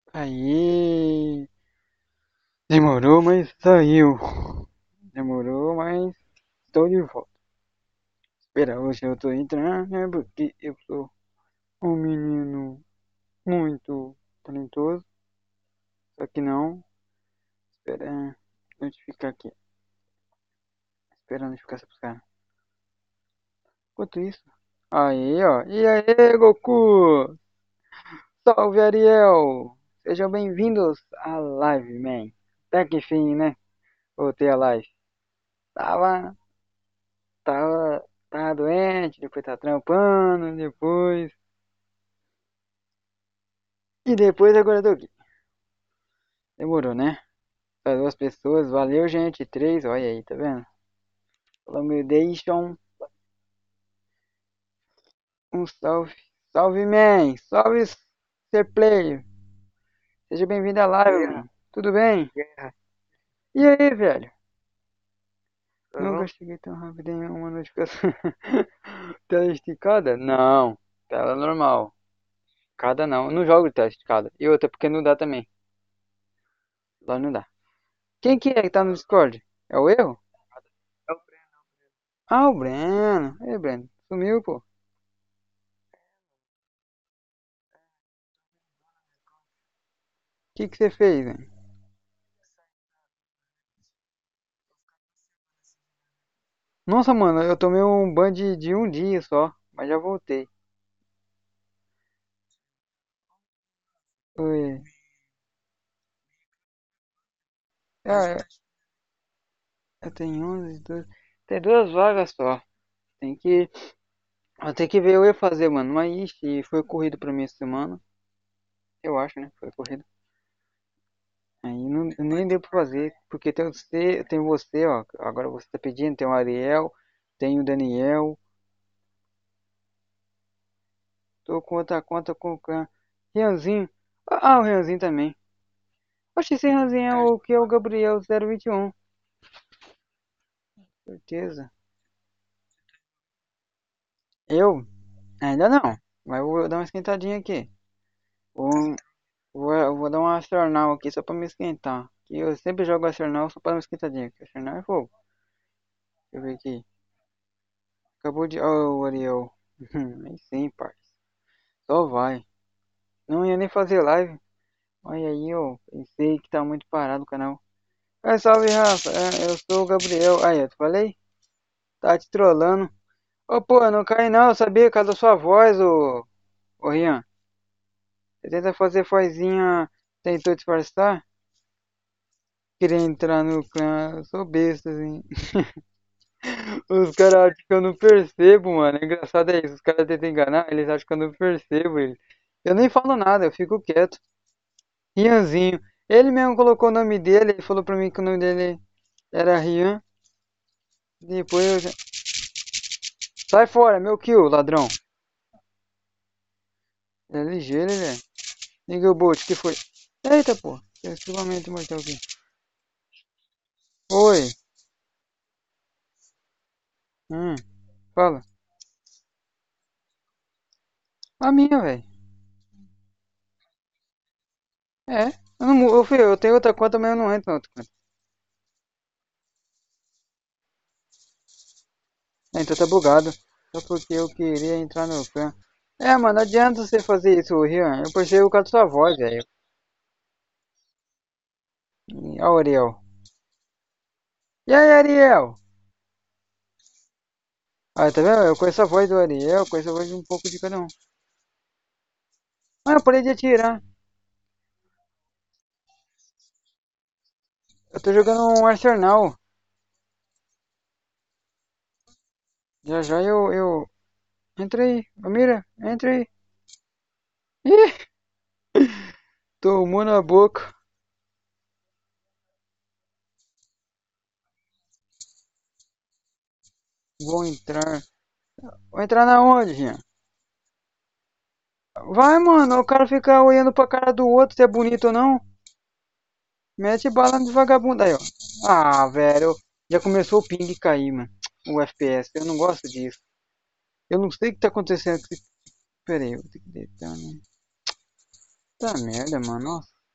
Aí, demorou, mas saiu. Demorou, mas estou de volta. Espera, hoje eu tô entrando, né? Porque eu sou um menino muito talentoso. Só que não. Espera, deixa eu ficar aqui. Esperando ficar buscar. Enquanto isso. Aí, ó. E aí, Goku? Salve, Ariel! Sejam bem-vindos à live, man. Até que enfim, né? Voltei a live. Tava tava doente, depois tá trampando, depois. E depois agora eu tô aqui. Demorou, né? Para duas pessoas, valeu, gente. Três, olha aí, tá vendo? Accommodation, um salve. Salve, man! Salve, ser player! Seja bem-vindo à live, mano. Tudo bem? E aí, velho? Nunca cheguei tão rápido em uma notificação. Tela esticada? Não. Tela normal. Cada não. Eu não jogo de tela esticada. E outra, porque não dá também. Lá não dá. Quem que é que tá no Discord? É o erro? Ah, o Breno. Ei, Breno. Sumiu, pô. O que que você fez, velho? Nossa, mano, eu tomei um ban de um dia só. Mas já voltei. Oi. Ah, eu tenho 11, 12. Tem duas vagas só. Tem que. Eu tenho que ver o que eu ia fazer, mano. Mas ixi, foi corrido pra mim essa semana. Eu acho, né? Foi corrido. Aí não, nem deu pra fazer. Porque tem você, ó. Agora você tá pedindo. Tem o Ariel. Tem o Daniel. Tô com outra conta com o Rianzinho. Ah, o Rianzinho também. Oxe, esse Rianzinho é o que é o Gabriel 021. Certeza. Eu? Ainda não. Mas eu vou dar uma esquentadinha aqui. Vou, vou dar uma Astronal aqui só pra me esquentar. Que eu sempre jogo Astronal só pra dar uma esquentadinha. Porque Astronal é fogo. Deixa eu ver aqui. Acabou de. Oh, o Ariel. Aí sim, parça. Só vai. Não ia nem fazer live. Olha aí, ó. Pensei que tá muito parado o canal. É, salve, Rafa. É, eu sou o Gabriel. Aí, eu te falei? Tá te trollando. Ô, pô, eu não caí não. Eu sabia por causa da sua voz, ô Rian. Você tenta fazer vozinha. Tentou disfarçar? Queria entrar no clã. Eu sou besta, assim. Os caras acham que eu não percebo, mano. É engraçado é isso. Os caras tentam enganar, eles acham que eu não percebo eles. Eu nem falo nada, eu fico quieto. Rianzinho. Ele mesmo colocou o nome dele, ele falou pra mim que o nome dele era Rian. Depois eu já... Sai fora, meu kill, ladrão. Ele é ligeiro, ele é. Liga o bot, que foi? Eita, pô. Tem esquivamento mortal aqui. Oi. Fala. A minha, velho. É. Eu, não, eu tenho outra conta, mas eu não entro na outra conta. É, então tá bugado. Só porque eu queria entrar no clã. É, mano, não adianta você fazer isso, Rian. Eu percebo o cara da sua voz, velho. Ó, o Ariel. E aí, Ariel? Ah, tá vendo? Eu conheço a voz do Ariel, conheço a voz de um pouco de cada um. Ah, eu parei de atirar. Eu tô jogando um Arsenal. Já já eu... Entra aí, Amira, entra aí. Ih, tomou na boca. Vou entrar. Vou entrar na onde, Rian? Vai, mano, o cara fica olhando pra cara do outro se é bonito ou não. Mete bala de vagabundo aí, ó. Ah, velho. Já começou o ping cair, mano. O FPS. Eu não gosto disso. Eu não sei o que tá acontecendo. Pera aí, eu vou ter que deitar, né? Tá merda, mano. Nossa.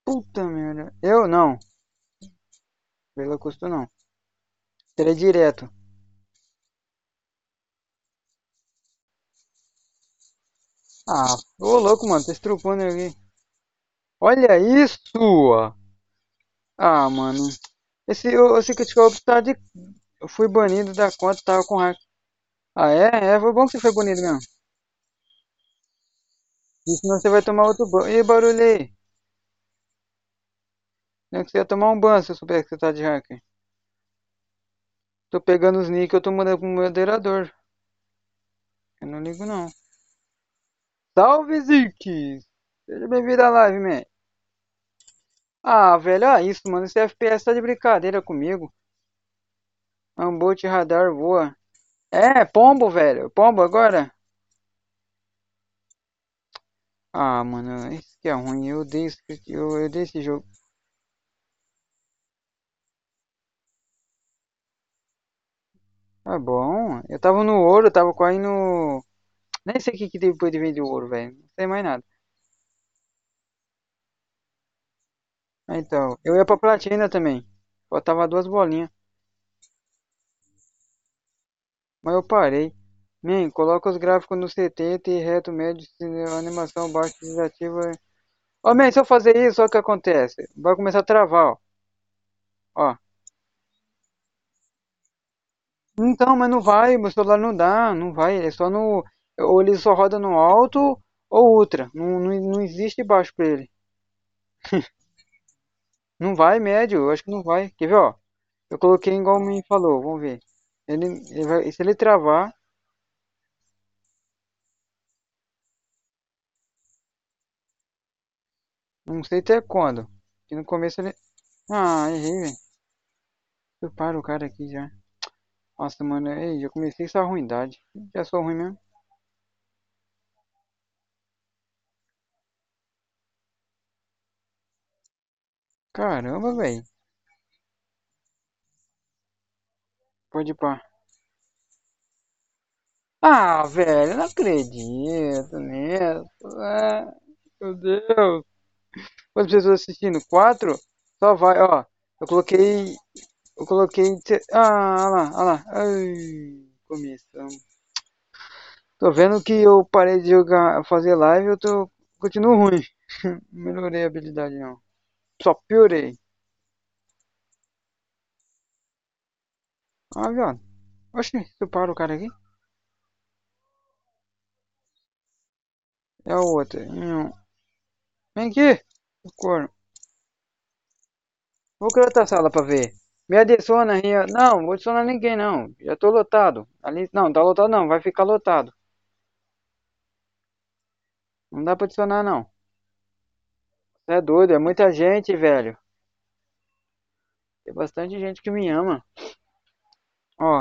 Puta merda. Eu não. Pelo custo não. Seria direto. Ah, ô louco, mano. Tá estrupando aqui. Olha isso! Ah, mano. O Secret Scope tá de. Eu fui banido da conta, tava com hack. Ah, é? É, foi bom que você foi banido mesmo. E senão você vai tomar outro ban. Ih, barulho aí. Nem que você ia tomar um ban se eu souber que você tá de hacker. Tô pegando os nick, eu tô mandando pro moderador. Eu não ligo não. Salve, Zik! Seja bem-vindo à live, man. Ah, velho, ah, isso, mano. Esse FPS tá de brincadeira comigo. Ambot radar voa. É, pombo, velho. Pombo agora? Ah, mano, isso que é ruim. Eu odeio esse jogo. Tá bom. Eu tava no ouro, eu tava quase no. Nem sei o que que depois de vender o ouro, velho. Não sei mais nada. Ah, então, eu ia pra platina também. Faltava duas bolinhas. Mas eu parei. Man, coloca os gráficos no 70 e reto médio, se a animação baixa desativa. Ó, man, se eu fazer isso, olha o que acontece. Vai começar a travar, ó. Ó. Então, mas não vai, meu celular não dá, não vai. É só no. Ou ele só roda no alto ou ultra. Não existe baixo pra ele. Não vai médio, eu acho que não vai. Quer ver, ó? Eu coloquei igual me falou, vamos ver. Ele vai, se ele travar, não sei até quando. Que no começo ele. Ah, errei, velho. Eu paro o cara aqui já. Nossa, mano, ei, já comecei essa ruindade. Já sou ruim mesmo. Caramba, velho. Pode ir pá. Ah, velho, eu não acredito nisso. Ah, meu Deus. Quantas pessoas assistindo? Quatro? Só vai, ó. Eu coloquei. Eu coloquei. Ah, olha lá, olha lá. Ai, comissão. Tô vendo que eu parei de jogar, fazer live, eu tô. Continuo ruim. Melhorei a habilidade não. Só piorei. Ah, viado. Oxi, eu paro o cara aqui. É o outro. Vem aqui. Corno. Vou criar outra sala pra ver. Me adiciona aí. Não, vou adicionar ninguém não. Já tô lotado. Ali. Não, tá lotado não. Vai ficar lotado. Não dá pra adicionar não. Você é doido, é muita gente, velho. Tem bastante gente que me ama. Ó,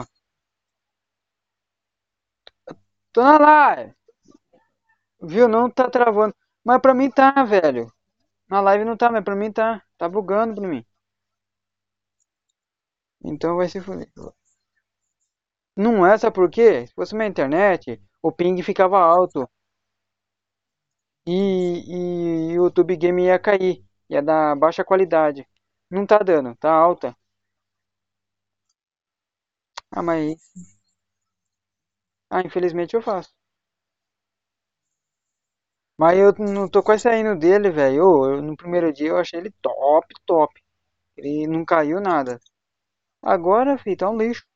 tô na live. Viu? Não tá travando. Mas pra mim tá, velho. Na live não tá, mas pra mim tá. Tá bugando pra mim. Então vai se fuder. Não é, sabe por quê? Se fosse minha internet, o ping ficava alto. E o YouTube Game ia cair. Ia dar baixa qualidade. Não tá dando, tá alta. Ah, mas. Ah, infelizmente eu faço. Mas eu não tô quase saindo dele, velho. No primeiro dia eu achei ele top, top. Ele não caiu nada. Agora, filho, tá um lixo.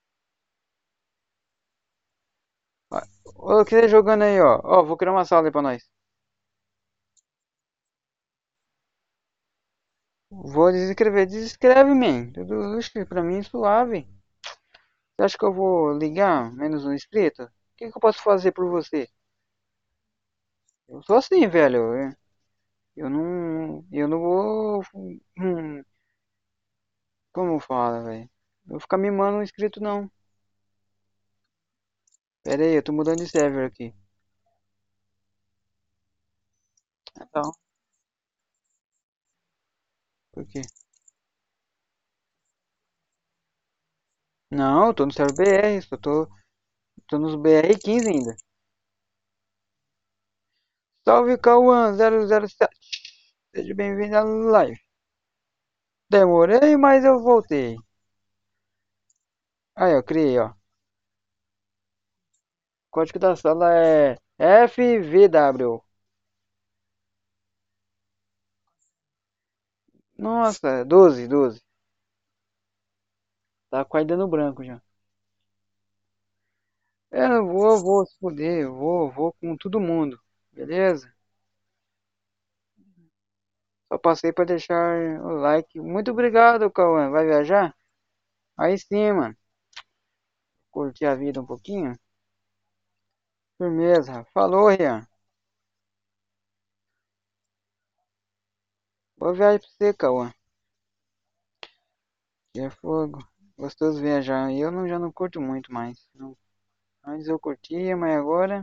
Ah, o que tá jogando aí, ó? Ó, vou criar uma sala aí pra nós. Vou desescrever. Desescreve, man. Tudo, oxe, pra mim suave. Você acha que eu vou ligar menos um inscrito? O que que eu posso fazer por você? Eu sou assim, velho. Eu não vou. Como fala, velho? Eu vou ficar mimando um inscrito, não. Pera aí, eu tô mudando de server aqui. Então, por quê? Não, eu tô no server BR, tô nos BR 15 ainda. Salve Cauã 007. Seja bem-vindo à live. Demorei, mas eu voltei. Aí, eu criei, ó. O código da sala é FVW. Nossa, 12, 12. Tá quase dando branco já. Eu vou se fuder. Vou com todo mundo. Beleza? Só passei pra deixar o like. Muito obrigado, Cauã. Vai viajar? Aí sim, mano. Curtir a vida um pouquinho. Firmeza. Falou, Rian. Boa viagem pra você, Cauã. Que é fogo. Gostoso viajar. Eu não, já não curto muito mais. Não. Antes eu curtia, mas agora.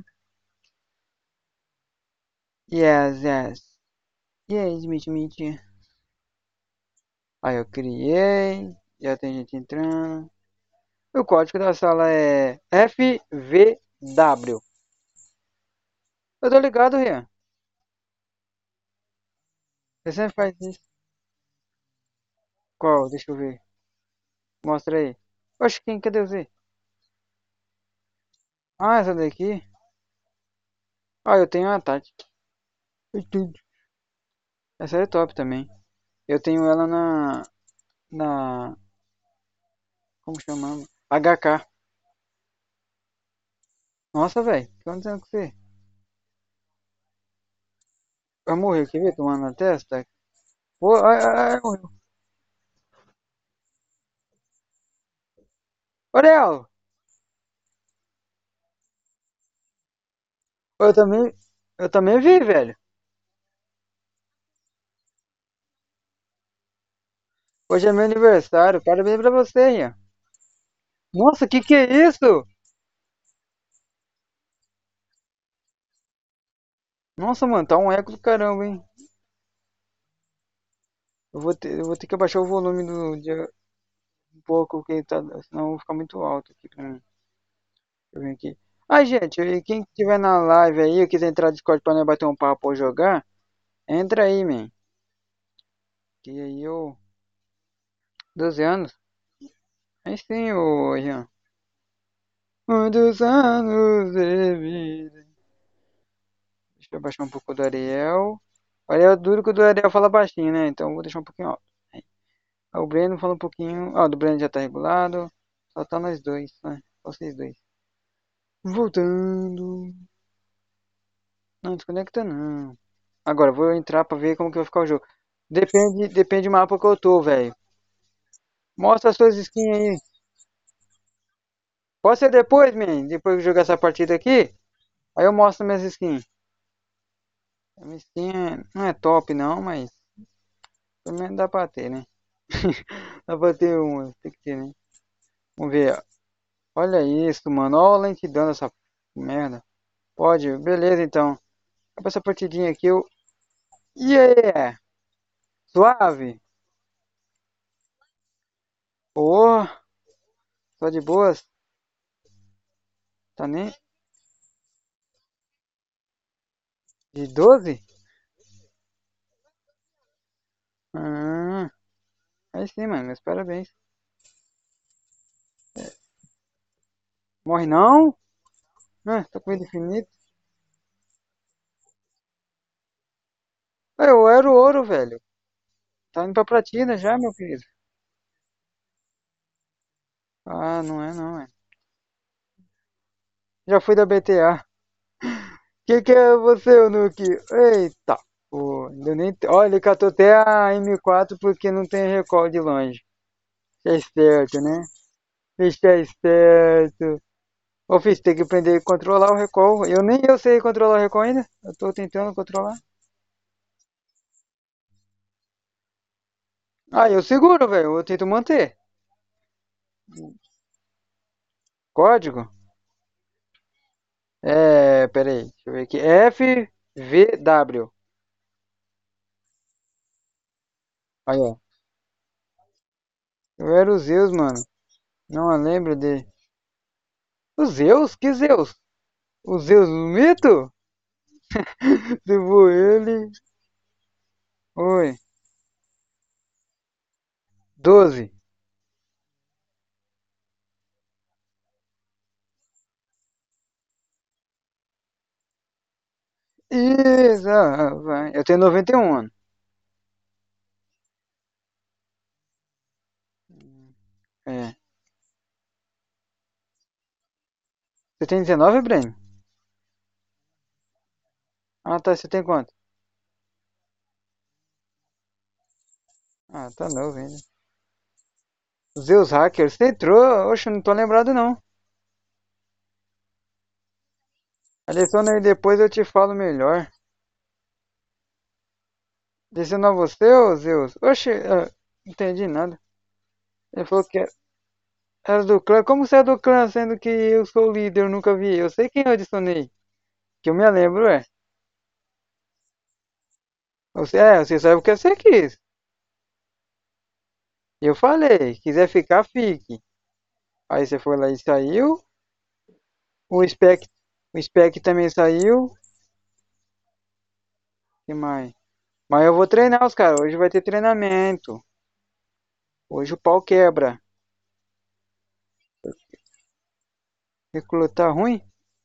Yes, yes. Yes, Mitch. Aí eu criei. Já tem gente entrando. O código da sala é FVW. Eu tô ligado, Rian. Você sempre faz isso. Qual? Deixa eu ver. Mostra aí. Oxe, quem? Cadê você? Ah, essa daqui. Ah, eu tenho a Tati. Essa é top também. Eu tenho ela na, como chamamos? HK. Nossa, velho. O que tá acontecendo com você? Vai morrer, quer ver? Tomando na testa? Pô, ai, ai, ai, morreu. Orel! Eu também, eu também vi, velho. Hoje é meu aniversário. Parabéns pra você, Ian. Nossa, que é isso? Nossa, mano, tá um eco do caramba, hein? Eu vou ter que abaixar o volume um pouco, porque tá, senão eu vou ficar muito alto aqui pra mim. Deixa eu ver aqui. Ah, gente, e quem tiver na live aí, ou quiser entrar no Discord pra nós bater um papo ou jogar, entra aí, man. Que aí eu. 12 anos? Aí sim, ô Ian. Muitos anos de vida. Deixa eu baixar um pouco do Ariel. O Ariel é duro que o do Ariel fala baixinho, né? Então eu vou deixar um pouquinho alto. Aí. O Breno fala um pouquinho. Ó, do Breno já tá regulado. Só tá nós dois, né? Vocês dois. Voltando. Não, desconecta não. Agora, vou entrar pra ver como que vai ficar o jogo. Depende do mapa que eu tô, velho. Mostra as suas skins aí. Pode ser depois, man. Depois que eu jogar essa partida aqui. Aí eu mostro minhas skins. A minha skin não é top não, mas pelo menos dá pra ter, né? Dá pra ter uma, tem que ter, né? Vamos ver. Olha isso, mano. Olha a lentidão dessa merda. Pode, beleza então. Acaba essa partidinha aqui, eu. Yeah! Suave! Oh, só de boas. Tá nem. De 12? Ah, aí sim, mano. Meus parabéns. Morre não? Ah, tô com vida infinita. Ah, eu era o ouro, velho. Tá indo pra platina já, meu querido. Ah, não é não, é. Já fui da BTA. Que é você, Nuke? Eita. Pô, ainda nem. Olha, ele catou até a M4 porque não tem recall de longe. Tá esperto, né? Está esperto. Ô, filho, você tem que aprender a controlar o recall. Nem eu sei controlar o recall ainda. Eu tô tentando controlar. Ah, eu seguro, velho. Eu tento manter. Código? É, pera aí. Deixa eu ver aqui. FVW. Aí, ó. Eu era o Zeus, mano. Não lembro de. O Zeus? Que Zeus? O Zeus do mito? Tipo ele. Oi. 12. Isso, vai. Eu tenho 91 anos. É. Você tem 19, Breno? Ah, tá. Você tem quanto? Ah, tá novo ainda. Zeus Hacker, você entrou? Oxe, não tô lembrado não. Adiciona aí depois eu te falo melhor. Adiciona você ou Zeus? Oxe, não entendi nada. Ele falou que era do clã. Como você é do clã, sendo que eu sou o líder, eu nunca vi? Eu sei quem eu adicionei. Que eu me lembro, é. Você sabe o que você quis. Eu falei, quiser ficar, fique. Aí você foi lá e saiu. O Spec, o Spec também saiu. Que mais? Mas eu vou treinar os caras. Hoje vai ter treinamento. Hoje o pau quebra. Recrutar ruim?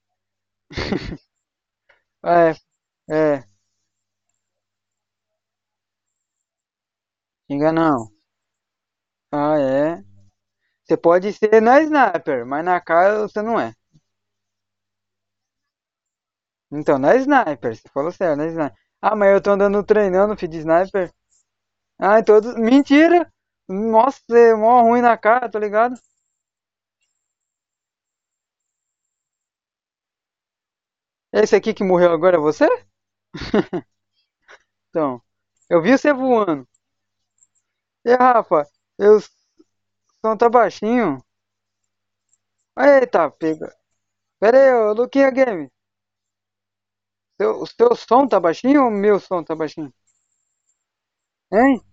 É, é. Xinga não. Ah, é. Você pode ser na sniper, mas na cara você não é. Então, na sniper, você falou certo, na sniper. Ah, mas eu tô andando treinando, filho de sniper. Ah, todos. Mentira! Nossa, você é mó ruim na cara, tá ligado? Esse aqui que morreu agora é você? Então, eu vi você voando. E Rafa, eu som tá baixinho. Eita, pega. Pera aí, ô Luquinha Game. O seu som tá baixinho ou o meu som tá baixinho? Hein?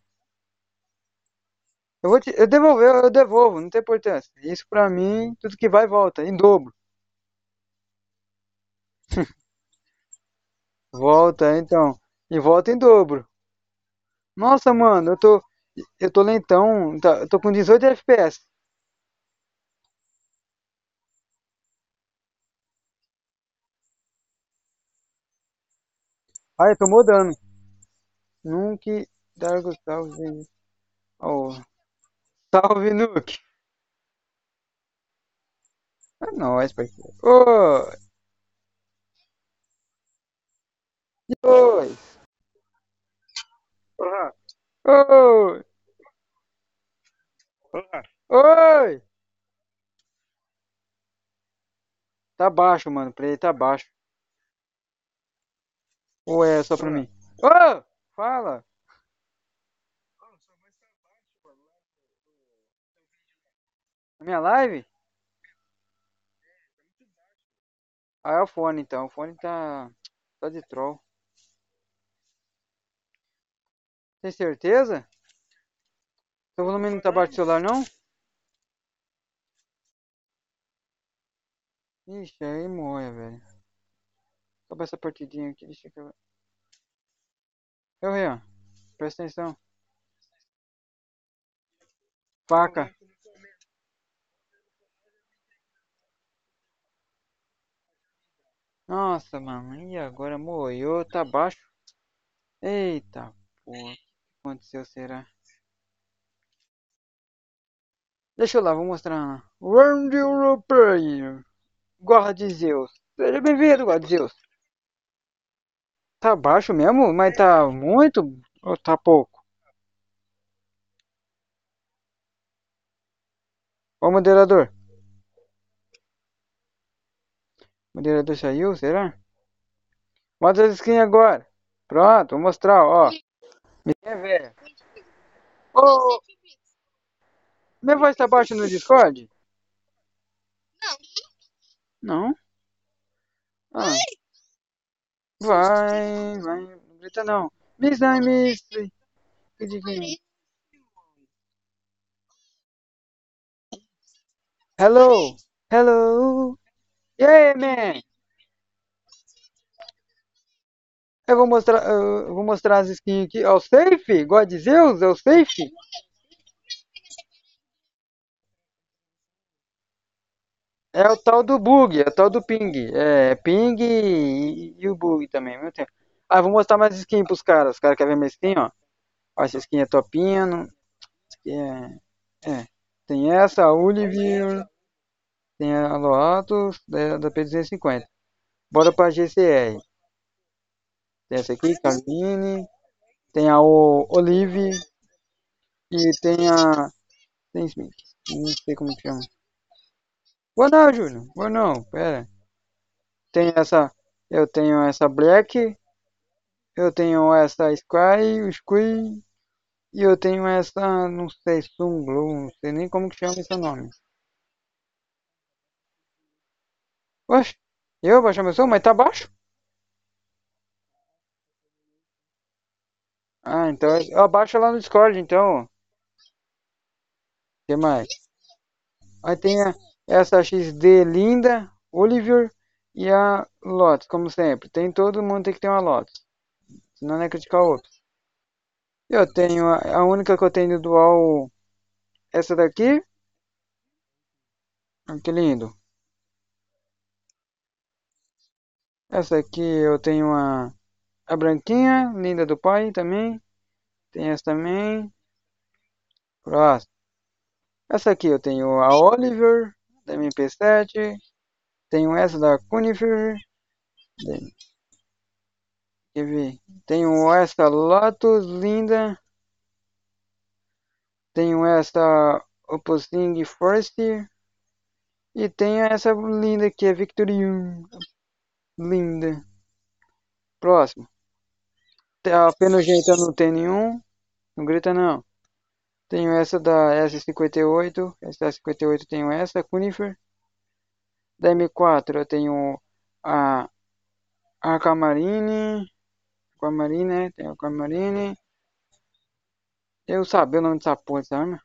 Eu devolvo, não tem importância. Isso pra mim, tudo que vai volta, em dobro. Volta, então. E volta em dobro. Nossa, mano, eu tô lentão, eu tô com 18 FPS. Ai, eu tô mudando. Nunca Dargo salve. Oh, salve, Nuke. É nóis, parceiro. Oi, oi, oi, oi. Tá baixo, mano. Play tá baixo. Ou é só pra mim? Ô, fala. Na minha live? Ah, é o fone então. O fone tá de troll. Tem certeza? Seu volume não tá baixo do celular, não? Ixi, aí moia, velho. Acaba essa partidinha aqui, deixa eu... Eu, Rian, presta atenção. Faca. Nossa, mano. E agora moiou, tá baixo. Eita, porra. O que aconteceu, será? Deixa eu lá, vou mostrar. Round European. Guarda de Zeus. Seja bem-vindo, Guarda de Zeus. Tá baixo mesmo? Mas tá muito? Ou tá pouco? Ó o moderador. O moderador saiu, será? Mostra as skins agora. Pronto, vou mostrar, ó. Minha é velha. Ô, minha voz tá baixa no Discord? Não. Ah, vai. Não grita não. Miss, Miss. Hello. Hello. Yeah, man. Eu vou mostrar as skins aqui. É o Safe? God Zeus? É o Safe? É o tal do bug, é o tal do ping. É, ping e o bug também, meu tempo. Ah, vou mostrar mais skin pros caras. Os caras querem ver minha skin, ó. Ó, essa skin é topinha. Essa aqui é. Tem essa, a Oliver. Tem a Lotus da P250. Bora pra GCR. Tem essa aqui, Carmine. Tem a Olive. E tem a. Tem Smith. Não sei como que chama. Vou não, Júnior. Vou não, pera. Tem essa. Eu tenho essa Black. Eu tenho essa Sky. E eu tenho essa. Não sei, Sunglow. Não sei nem como que chama esse nome. Oxe. Eu baixar meu som? Mas tá baixo? Ah, então. Abaixa lá no Discord, então. O que mais? Aí tem essa XD linda, Oliver e a Lotus, como sempre. Tem todo mundo tem que ter uma Lotus. Senão não é criticar o outro. Eu tenho a única que eu tenho dual, essa daqui. Ah, que lindo. Essa aqui eu tenho a branquinha, linda do pai também. Tem essa também. Próximo. Essa aqui eu tenho a Oliver, da MP7. Tenho essa da Cunifer. Quer ver? Tenho essa Lotus linda. Tenho essa Opposing Forest. E tenho essa linda que é Victorian. Linda. Próximo. A penugenta não tem nenhum. Não grita não. Tenho essa da S58. Essa S58 tenho essa. Cunifer. Da M4 eu tenho a Aquamarine. Aquamarine, né? Tem a Aquamarine. Eu sabia o nome dessa porra dessa arma.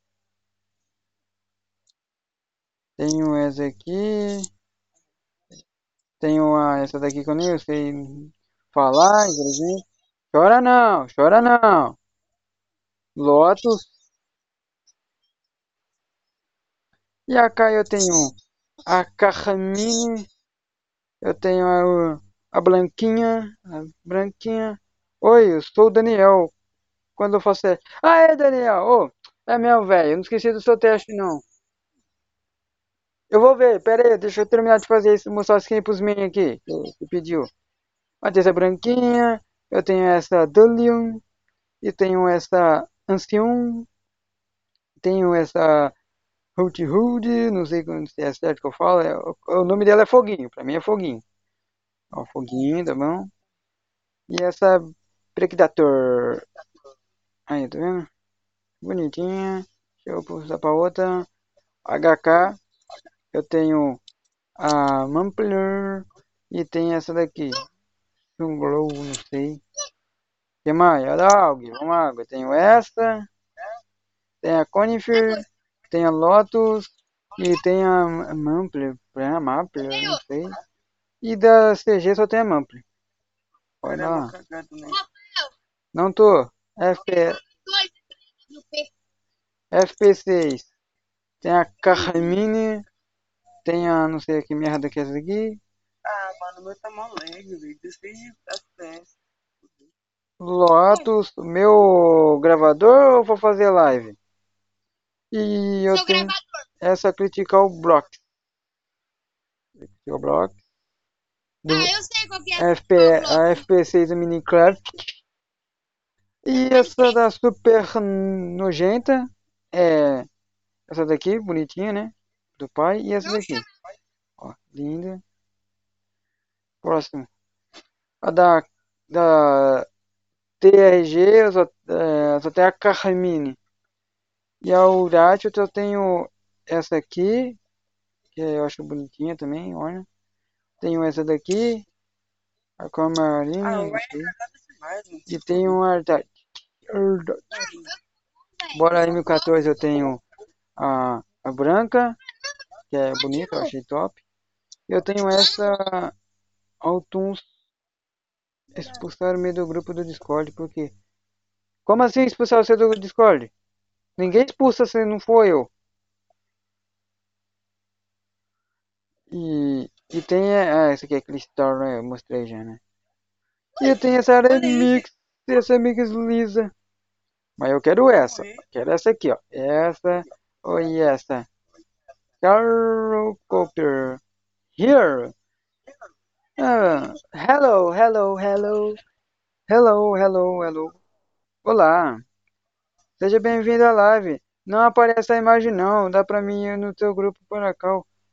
Tenho essa aqui. Tenho essa daqui que eu nem sei falar, infelizmente. Chora não, chora não. Lotus. E cá eu tenho a Carmine. Eu tenho a Blanquinha. A Branquinha. Oi, eu sou o Daniel. Quando eu faço teste. Ah, é, Daniel. Ô, é meu, velho. Eu não esqueci do seu teste, não. Eu vou ver. Pera aí, deixa eu terminar de fazer isso. Mostrar as skins pros meninos aqui. Que pediu. Ó, tem essa Branquinha. Eu tenho essa Dullion. E tenho essa Ancião. Tenho essa Hoot Hood, não sei se é certo que eu falo. O nome dela é Foguinho, pra mim é Foguinho. Ó, Foguinho, tá bom? E essa Predator. Aí, tá vendo? Bonitinha. Deixa eu passar pra outra. HK. Eu tenho a Mumpler. E tem essa daqui. Um Glow, não sei. O que mais? A Dog, vamos lá. Eu tenho essa. Tem a Conifer. Tem a Lotus. E tem a Mumpler. A Mumpler, não sei. E da CG só tem a Mumpler. Olha lá. Não tô. FP, FP6. Tem a Carmine. Tem a não sei que merda que é essa aqui. Ah, mano, o meu tá mó lag, velho. 16 FPS. Lotus, meu gravador ou vou fazer live? E eu tenho essa Critical Block. Critical Block. Do eu sei qual que é. A FP6 Minecraft. E essa da Super Nojenta é essa daqui, bonitinha, né? Do pai. E essa daqui. Ó, linda. Próximo. A da TRG, eu só tenho a Carmine. E a Urati eu tenho essa aqui, que eu acho bonitinha também, olha. Tenho essa daqui, a Camarine. E tenho a Ardite. Bora M14 eu tenho a branca, que é bonita, eu achei top. Eu tenho essa Autumn Expulsaram meio do grupo do Discord, por quê? Como assim expulsar você do Discord? Ninguém expulsa se não for eu. E tem. Ah, esse aqui é aquele Store, né? Eu mostrei já, né? E tem essa remix. Essa remix lisa. Mas eu quero essa. Quero essa aqui, ó. Essa. Oi, essa. Carol Cooper. Here. Hello, hello, hello. Hello, hello, hello. Olá. Seja bem-vindo à live. Não aparece a imagem não. Dá pra mim ir no teu grupo por cá.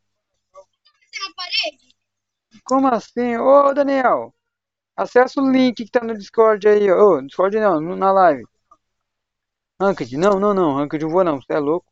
Como assim? Ô, Daniel. Acessa o link que tá no Discord aí, ó. Ô, Discord não, na live. Ranked. Não, não, não. Ranked não vou não. Você é louco.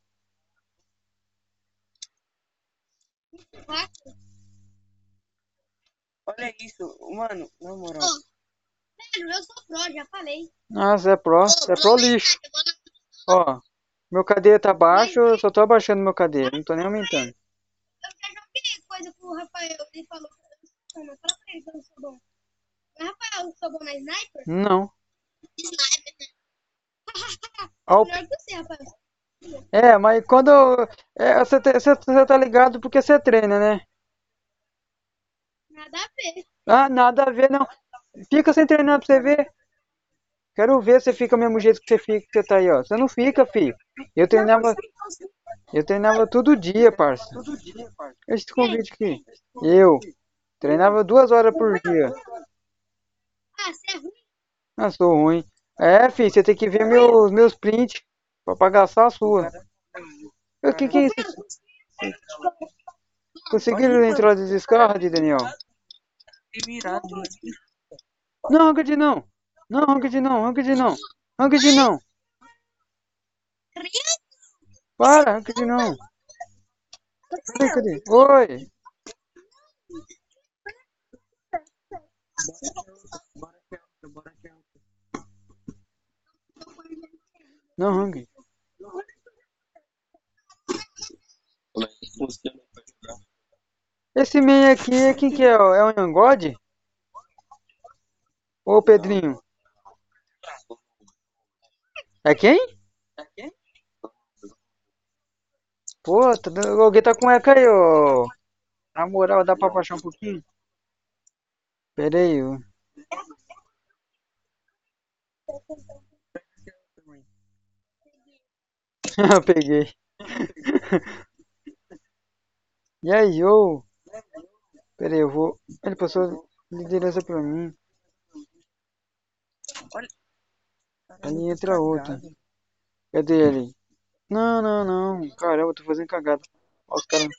Olha isso, mano, na moral. Velho, eu sou pro, já falei. Ah, você é pro. Você é pro lixo. Ó. Meu KD tá baixo, eu só tô abaixando meu KD. Não tô nem aumentando. Eu já joguei coisa com o Rafael. Ele falou que eu não fala pra ele que eu não sou bom. Mas Rafael, eu sou bom na sniper? Não. Sniper, né? Ó, Melhor que você, Rafael. é, mas quando. Você tá ligado porque você treina, né? Nada a ver. Ah, nada a ver, não. Fica sem treinar pra você ver. Quero ver se fica do mesmo jeito que você fica, que você tá aí, ó. Você não fica, filho. Eu treinava. Eu treinava todo dia, parça. Esse convite aqui. Eu treinava 2 horas por dia. Ah, você é ruim. Ah, sou ruim. É, filho, você tem que ver meus prints pra pagar só a sua. O que é isso? Conseguiram entrar de Discord, Daniel? Não, Ranked não. Não, Ranked não, Ranked não. Ranked não. Para, Ranked não. Cadê? Oi. Não, Ranked. Como é que funciona pra jogar? Esse man aqui, quem que é? É o Yangod? Ô, Pedrinho. É quem? Pô, alguém tá com eco aí, ô. Na moral, dá pra baixar um pouquinho? Pera aí, ô. Eu peguei. E aí, ô? Pera aí, eu vou. Ele passou liderança pra mim. Aí entra outro. Cadê ele? Não, não, não. Caramba, eu tô fazendo cagada. Ó, os caras.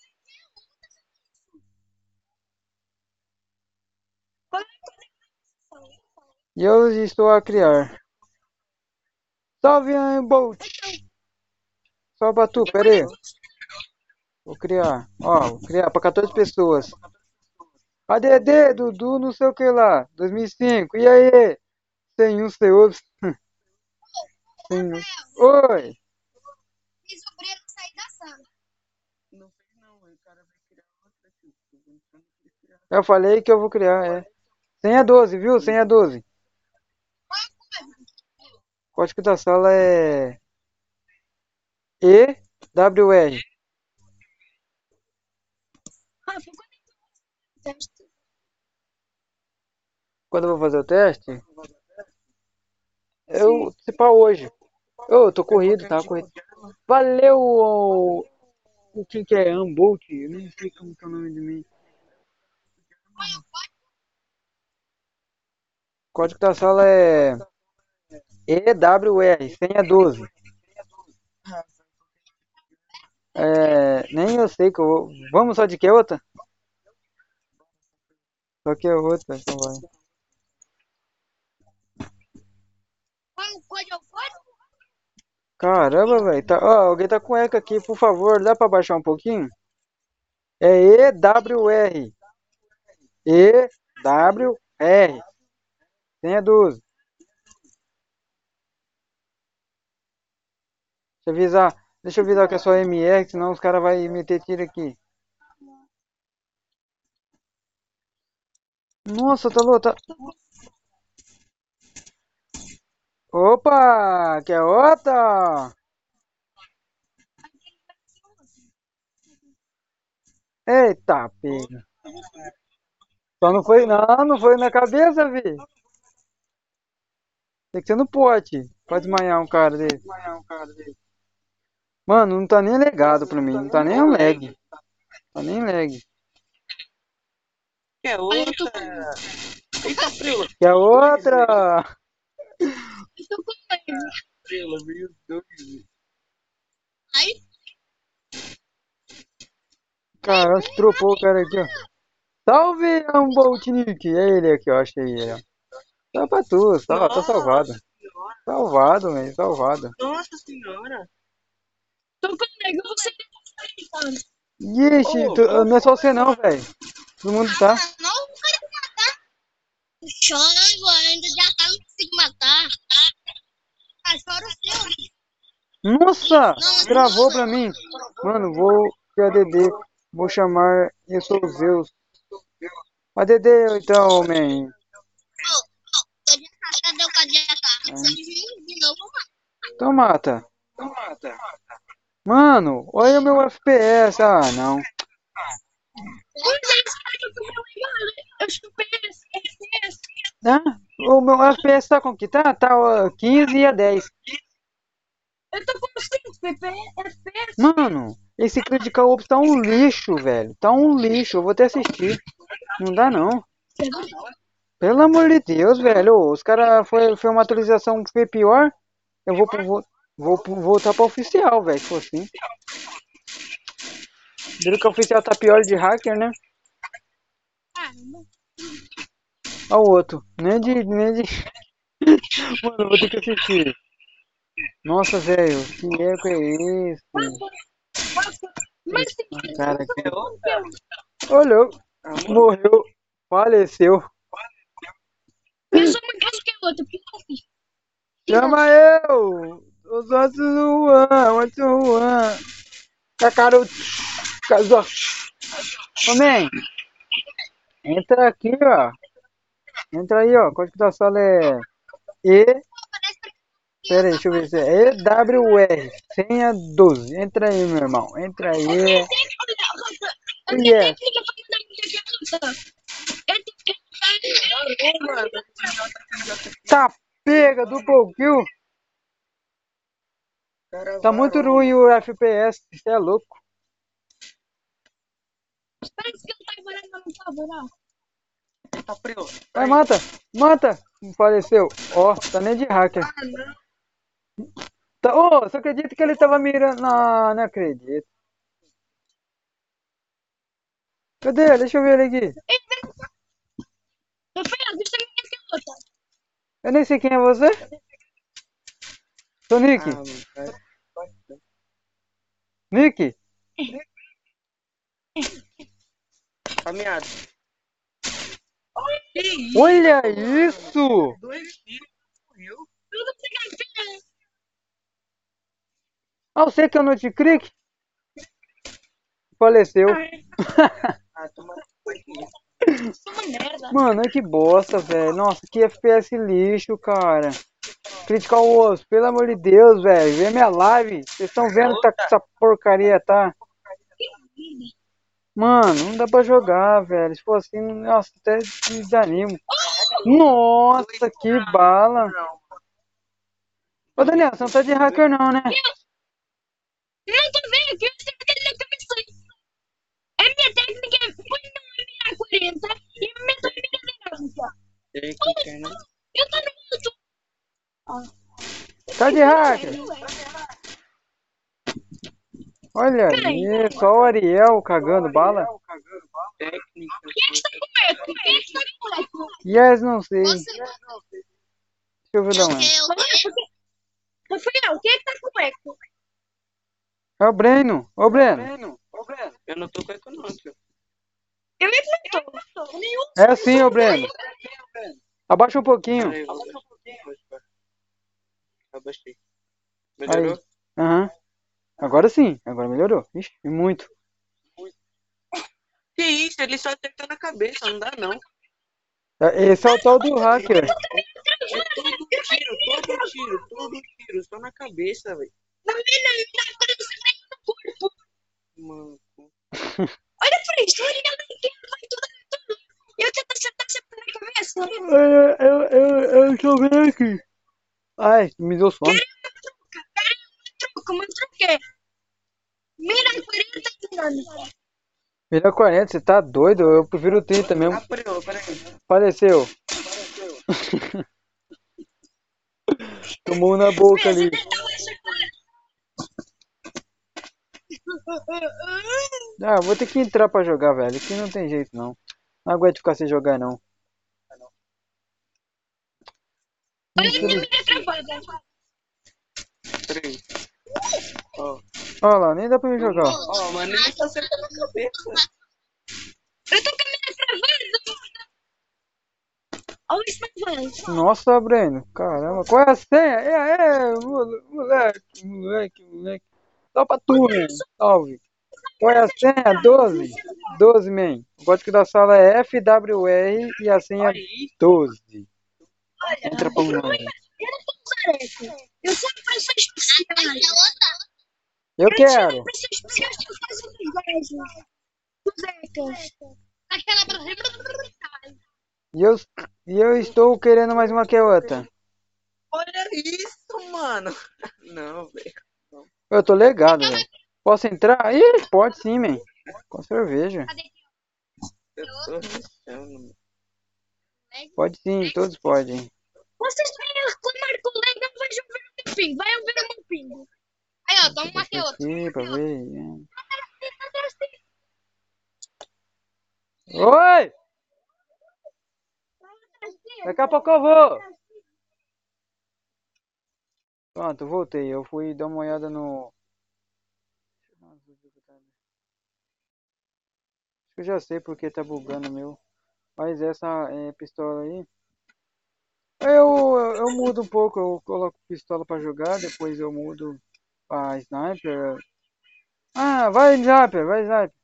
E eu estou a criar. Salve, Bolt! Só Batu, pera aí. Vou criar. Ó, vou criar pra 14 pessoas. ADD, Dudu, não sei o que lá. 2005. E aí? Tem um, tem outro. Tem um. Oi! Fiz o Breno sair da sala. Não fez não, o cara vai criar outra aqui. Eu falei que eu vou criar, é. Senha 12, viu? Senha 12. O código da sala é EWR. Quando eu vou fazer o teste, eu se pá hoje. Eu tô corrido, tá? Corrido. Valeu, o que é Ambolt? Eu nem sei como que é o nome de mim. O código da sala é EWR, senha 12. É, nem eu sei que eu vou. Vamos só de que outra? Só que é outra, então vai. Qual o código é o código? Caramba, velho. Tá, ó, alguém tá com eco aqui, por favor. Dá pra baixar um pouquinho? É EWR. EWR. Senha 12. Deixa eu avisar que é só MR, senão os caras vão meter tiro aqui. Nossa, tá louco. Tá... Opa, quer outra? Eita, pega. Só não foi na cabeça, vi. Tem que ser no pote. Pode desmaiar um cara desse. Mano, não tá nem legado pra mim. Não tá nem um lag. Tá nem lag. Quer Olha, eu tô outra? com. Eita, Prila. Quer outra? Eu tô com medo. Prila, veio dois. Aí, Cara, acho que dropou o cara aqui, ó. Salve, Amboltnik! É ele aqui, ó. Achei ele, ó. Tá pra tu, tá salvado. Nossa senhora. Salvado, velho, salvado. Nossa senhora. tô com medo. Você tá gritando. Ixi, Ô, qual não é só foi? você não, velho. Todo mundo tá. Não, o cara vai matar. Chora, ainda já tá, não consigo matar. Ah, chora o seu. Nossa! Não, Travou pra mim. Mano, vou ADD. Vou chamar Eu Sou Zeus. ADD então, man. cadê o cadê? De novo, Então mata. Mano, olha o meu FPS. Ah, não. eu chupei esse. Ah, o meu FPS tá com que? Tá ó, 15 e a 10. Eu tô com 5 FPS. Mano, esse Critical Ops tá um lixo, velho. Tá um lixo. Eu vou até assistir. Não dá não. Pelo amor de Deus, velho. Ô, os caras foi uma atualização que foi pior. Eu vou voltar pra oficial, velho. Se for assim. Viram que a oficial tá pior de hacker, né? Olha o outro. Nem de. Mano, eu vou ter que assistir. Nossa, velho. Que eco é esse? Mas Esse cara aqui. Quer outra? Olhou. Morreu. Faleceu. eu sou mais gasto que a outra. Chama eu! Os outros Juan, outro Juan. Cacaru. Casou. Ô, man. Entra aqui, ó. Entra aí, ó. Código da sala é E. Pera aí, deixa eu ver se é EWR. Senha 12. Entra aí, meu irmão. Entra aí. Yes. Ô, mano. Tá pega do kill. Tá muito ruim o FPS. Você é louco. Parece que eu tava morando no favor, Eita, Prila. Vai, mata. Mata. Faleceu. Ó, tá nem de hacker. Tá, ô, você acredita que ele tava mirando? Não, não acredito. Cadê? Deixa eu ver ele aqui. Eu nem sei quem é você. Sou Nick. Nick? Caminhado. Olha isso! 2 tiros. Morreu. Ah, você que é o Noticlick? Faleceu. Ah, toma Mano, que bosta, velho. Nossa, que FPS lixo, cara. Critical Ops, pelo amor de Deus, velho. Vê minha live. Vocês estão vendo que tá, essa porcaria, tá? Mano, não dá pra jogar, velho. Se for assim, nossa, até me desanimo. Nossa, que bala. Ô, Daniel, você não tá de hacker não, né? Não tô vendo que eu tenho na cabeça. A minha técnica foi no MA40 e a minha técnica é dinâmica. Eu tô no outro. Tá de hacker. Olha aí, só o Ariel cagando bala. técnica. Quem está com eco? Yes, não sei. Você. Deixa eu ver da onde. Rafael, quem é que tá com eco? É o Breno. Ô, Breno. Eu não tô com eco não, tio. Eu mesmo não tô. Nenhum. É assim, ô, Breno. Abaixa um pouquinho. Peraí, abaixei. Melhorou? Aí. Aham. Agora sim. Agora melhorou. Ixi, e muito. Que isso? Ele só acertou na cabeça, não dá não. Esse é o tal do hacker. É todo tiro, só na cabeça, velho. Não, me dá no corpo. Mano. Olha pra isso, olha ela inteira, vai tudo. Eu tento acertar sempre na cabeça. Eu tô vendo aqui. Ai, me deu sono. Querem uma truque. Mira 40 anos. Melhor 40, você tá doido? Eu prefiro 30 mesmo. Peraí. Faleceu. Tomou na boca ali. Ah, vou ter que entrar pra jogar, velho. Aqui não tem jeito, não. Não aguento ficar sem jogar, não. Olha a minha travada. Peraí. Ó, Olha lá, nem dá pra me jogar. mano, ele tá acertando na cabeça. Eu tô com a minha travada. Olha isso travada. Nossa, Breno. Caramba, qual é a senha? Moleque. Só pra tu, man. Salve. Qual é a senha? 12. 12, man. O código da sala é FWR e a senha é 12. Entra pra um nós. Eu não tô careca. Eu sou uma pessoa especial. Eu quero. Pessoa especial que faz um inveja. Aquela E eu estou querendo mais uma que a outra. Olha isso, mano. Não, velho. Eu tô legado, velho. Posso entrar? Ih, pode sim, man. Com cerveja. Eu tô rachando. Pode sim, todos podem. Vocês vêm reclamar com o leg, não vejam ver o meu pingo. Vai ver o meu pingo. Aí, ó, toma aqui outro. Aqui pra ver. Oi! Daqui a pouco eu vou. Pronto, voltei. Eu fui dar uma olhada no... Acho que eu já sei porque tá bugando o meu. Mas essa pistola aí... Eu mudo um pouco. Eu coloco pistola pra jogar. Depois eu mudo pra sniper. Ah, vai sniper, vai sniper.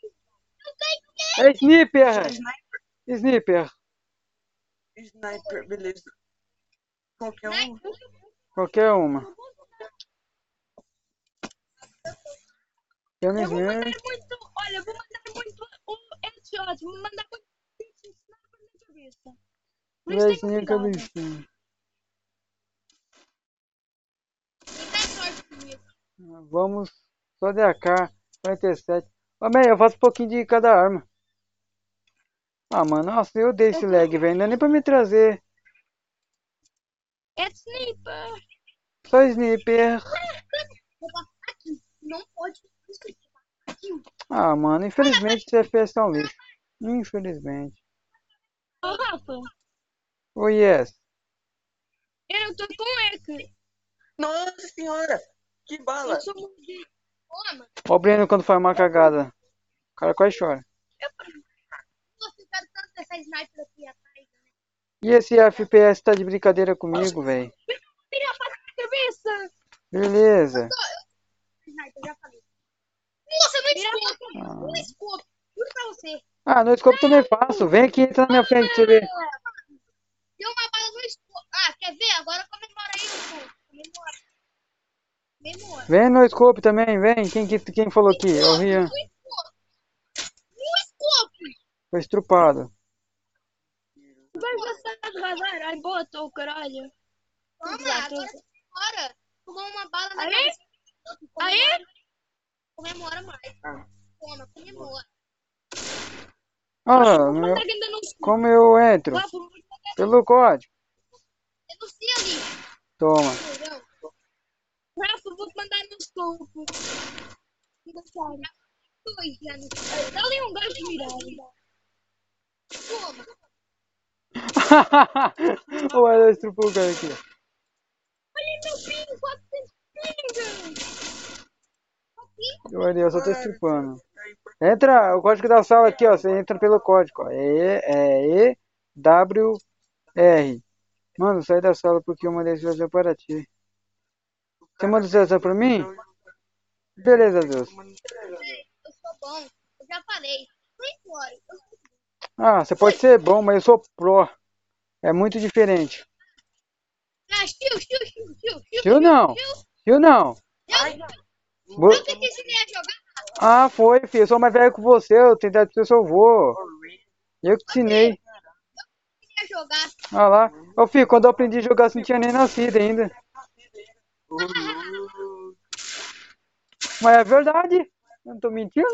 É sniper! Sniper. Sniper, beleza. Qualquer um. Qualquer uma. Tem um Eu vou mandar sniper. muito. Olha, eu vou mandar muito o headshot. Vou mandar muito sniper na cabeça. Por isso Vai tem sim a cuidado. cabecinha. Não tem sorte comigo. Vamos só de AK 47. Ô, man, eu faço um pouquinho de cada arma. Ah, mano, nossa, eu dei esse lag, velho. Não é nem pra me trazer. É sniper. Só sniper. Aqui. Não pode. Aqui. Ah, mano, infelizmente esse FPS é um lixo. Infelizmente. Ô, Rafa. Oh, yes. Eu não tô com eco. Nossa senhora! Que bala! Eu sou muito de. Toma. Ó o Breno quando faz uma cagada. O cara quase chora. Nossa, eu quero tanto essa sniper aqui atrás. E esse FPS tá de brincadeira comigo, velho. Tira a faca na cabeça. Beleza. Sniper, já falei. Nossa, no escopo. No escopo. Juro pra você. Ah, no scope também faço. Vem aqui, entra na minha frente pra você ver. Deu uma bala no escopo. Ah, quer ver? Agora comemora aí o escopo. Comemora. Comemora. Vem no scope também, vem. Quem falou aqui? É o Rian. No escopo. Foi estrupado. Vai gostar do radar. Ai, botou, caralho. Toma, agora tomou uma bala na cabeça. Aí? Comemora mais. Toma, comemora. Ah, Vou mandar ainda no como eu entro? Rafa, vou mandar Pelo código. denuncia ali. Toma. Rafa, vou mandar no escopo. Dá ali um gajo mirado. Toma. O Ela estrupou o cara aqui. Olha meu pingo, 400 pinga. O Ariel só tá estrupando. Entra, o código da sala aqui, ó. Você entra pelo código, ó. É EWR. Mano, sai da sala porque eu mandei esse vazio para ti. Você manda esse vazio pra mim? Beleza, Deus. Eu sou bom. Eu já falei. Não embora. Ah, você pode ser bom, mas eu sou pro. É muito diferente. Ah, Tio não. Tio não. Vo- Eu que te ensinei a jogar. Ah, foi, filho. Eu sou mais velho que você. Eu tenho idade de ser seu avô. Eu que te ensinei. A jogar. Olha lá. Ô, filho, quando eu aprendi a jogar, você não tinha nem nascido ainda. Mas é verdade. Eu não tô mentindo.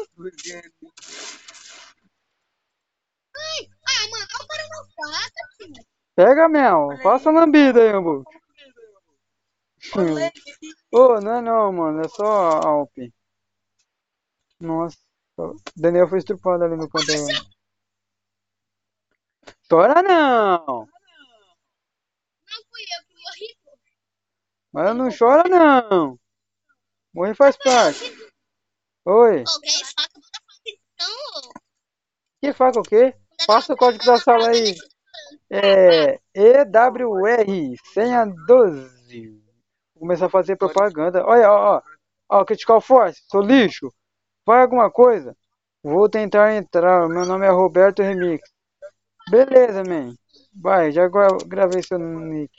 Ah, mano, o cara não passa, filho. Pega, Mel. Passa a lambida aí, amor. Ô, não é não, mano. É só Alpe. Nossa. O Daniel foi estrupado ali no canto. Chora não. Não fui eu que morri, pô. Mas não chora não. Morrer faz parte. Oi. Alguém faca, bota faca então. Que faca o quê? Passa o código da sala aí. É EWR, senha 12. Vou começar a fazer propaganda. Olha, ó, ó. Ó, Critical Force, sou lixo. Vai alguma coisa? Vou tentar entrar. Meu nome é Roberto Remix. Beleza, man. Vai, já gravei seu nick.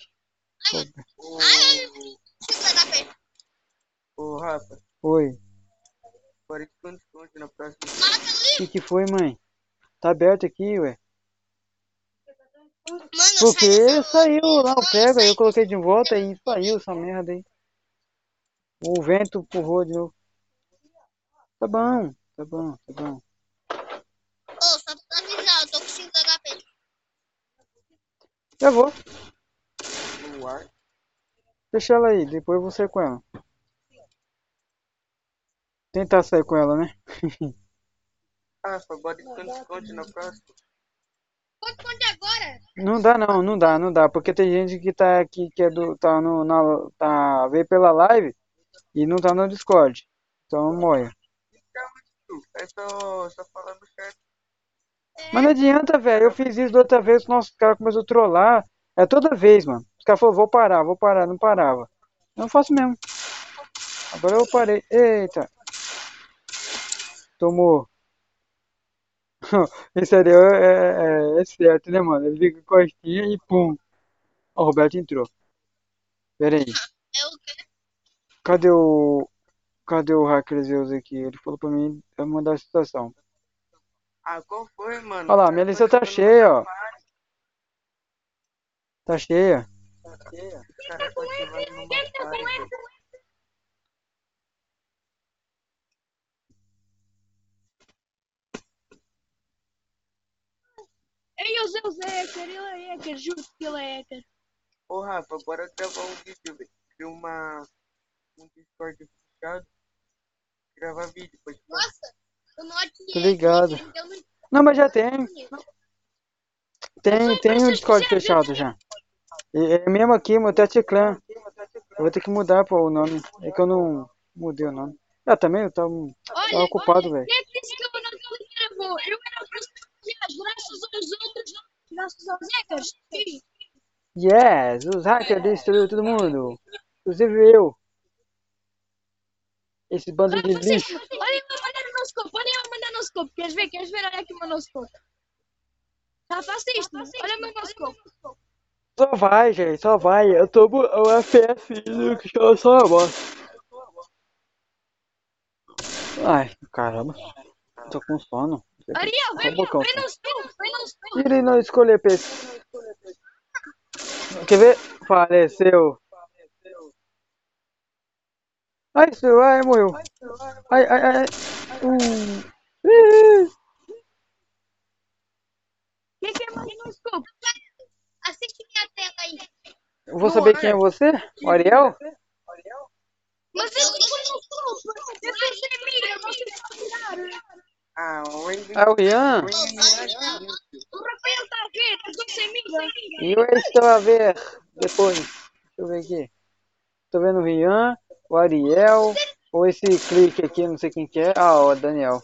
Ô, Rafa, Oi. bora esconde-esconde na próxima. O que foi, mãe? Tá aberto aqui, ué. Mano, Porque saiu lá o prego, aí eu coloquei de volta e saiu essa merda aí. O vento empurrou de novo. Tá bom, tá bom, tá bom. Ô, só pra avisar, eu tô com 5 HP. Já vou. No ar. Deixa ela aí, depois eu vou sair com ela. Tentar sair com ela, né? Rafa, bora esconde-esconde na próxima. Pode esconder agora. Não dá não, não dá, não dá. Porque tem gente que tá aqui, que é do. Tá no. Veio pela live e não tá no Discord. Então morre. É só falando certo. Mas não adianta, velho. Eu fiz isso da outra vez, nossa, os caras começaram a trollar. É toda vez, mano. Os caras falaram, vou parar, não parava. Eu não faço mesmo. Agora eu parei. Eita. Tomou. Esse ali é certo, né, mano? Ele fica com costinha e pum. Ó, o Roberto entrou. Pera aí. É o quê? Cadê o. Cadê o hacker Zeus aqui? Ele falou pra mim mandar a situação. Ah, qual foi, mano? Olha Os lá, minha caras lista tão tá jogando cheia, ó. mais. Tá cheia. Os caras tão ativando no Mafari, velho. Ei, o Zeus é hacker, ele é hacker, juro que ele é hacker. Ô, Rafa, bora gravar um vídeo, velho. Filmar um Discord fechado. Gravar vídeo, pode falar. Nossa, o Note Tô ligado. Não, mas já tem. Tem um Discord fechado já. É mesmo aqui, meu Tete Clan. Eu vou ter que mudar pô, o nome. É que eu não mudei o nome. Ah, também eu tava ocupado, velho. Quem é que disse que eu não gravou? Eu era graças aos outros, graças aos hackers. Sim. Yes, os hackers destruíram todo mundo. Inclusive eu. Esse bando de lixo. Olha eu mandar no scope, olha eu mandar no scope. Queres ver? Queres ver? Olha aqui o meu no scope. Já faço isto, olha o meu no scope. Só vai, gente, só vai. Eu tô o FPS que eu só a bosta. Ai, caramba. Tô com sono. Ariel, vem no scope, vem no scope. Ele não escolher PC. Quer ver? Faleceu. Ai, seu, ai, morreu. Ai, ai, ai. Ih. Quem quer mais no scope? Assiste minha tela aí. Eu vou saber quem é você? O Ariel? Mas eu não vou no scope. Eu sou sem mira, você vai tirar. Ah, o Raven. É o Rian? O Rafael tá a ver, eu sou sem mira. E eu estou a ver depois. Deixa eu ver aqui. Tô vendo o Rian, o Ariel, ou esse clique aqui, não sei quem que é. Ah, o Daniel.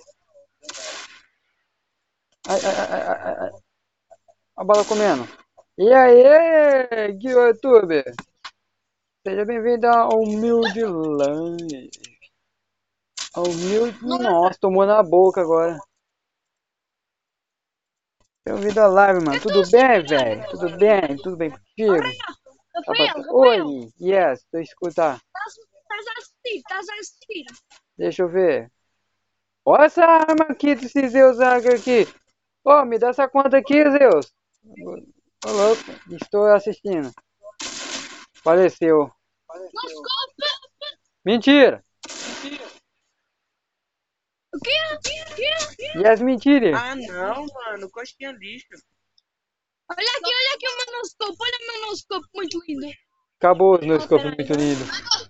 Ai, ai, ai, ai, ai, ai. A bola comendo. E aí, YouTube? Seja bem-vindo ao Humilde Land. Ao Humilde... Nossa, tomou na boca agora. Bem-vindo à live, mano. Tudo bem, velho? Tudo bem? Tudo bem contigo? Rafael, Oi, yes, tô escutando. estás a assistir. Deixa eu ver. Olha essa arma aqui desse Zeus aqui. Ô, me dá essa conta aqui, Zeus. Ô, louco, estou assistindo. Faleceu. Mentira. O quê? Yes, mentira. Ah, não, mano. Coxinha lixo. Olha aqui o meu noscope. Olha o meu noscope, muito lindo. Acabou os meus copos muito lindo.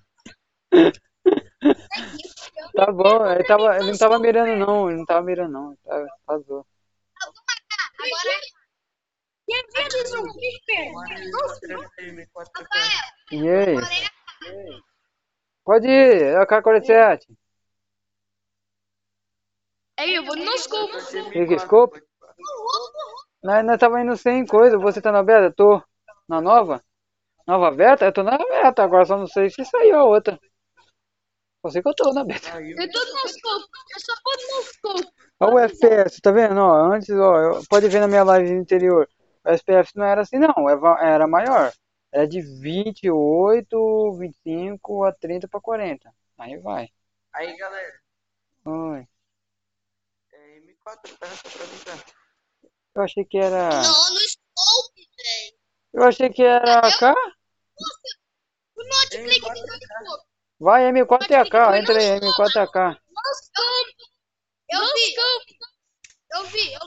Tá bom, ele não tava mirando não, vazou. E envias um piper. E aí? Pode ir, é o K-47. Aí eu vou no noscope. Liga scope? Nós tava indo sem coisa, você tá na beta? Tô na nova? Nova beta? Eu tô na beta, agora só não sei se saiu a outra. Só sei que eu tô na beta. Eu tô no noscope. Eu só vou no noscope. Olha o FPS, tá vendo? Ó, antes, ó, pode ver na minha live anterior. O FPS não era assim não, era maior. Era de 28, 25 a 30 pra 40. Aí vai. Aí, galera. Oi. É M4, tá? Só pra avisar. Eu achei que era... Não, no scope, velho. Eu achei que era AK. O notebook no scope. Vai, M4 é AK, entra aí, M4 é AK. Eu vi.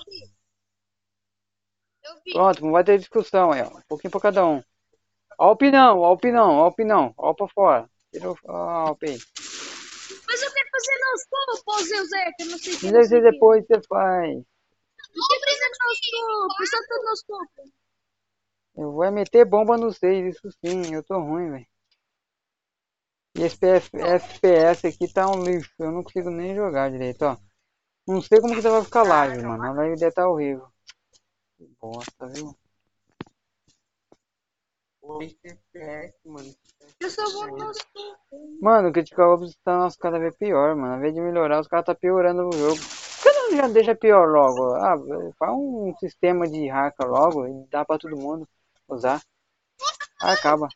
Pronto, não vai ter discussão aí, ó. Um pouquinho pra cada um. Ó o pinão, ó pra fora. Tira o Alp aí. Mas eu quero fazer noscope, ó, Zé, que eu não sei o que. Depois você faz. Eu quero fazer noscope, só tô noscope. Eu vou meter bomba no 6, isso sim, eu tô ruim, velho. E esse FPS aqui tá um lixo, eu não consigo nem jogar direito, ó. Não sei como que vai ficar live, mano. A live deve tá horrível. Que bosta, viu? 8 FPS, mano. Eu só vou no noscope. Mano, o Critical Ops tá nosso cada vez pior, mano. Ao invés de melhorar, os caras tá piorando o jogo. Por que não já deixa pior logo? Ah, faz um sistema de hack logo e dá pra todo mundo usar. Acaba.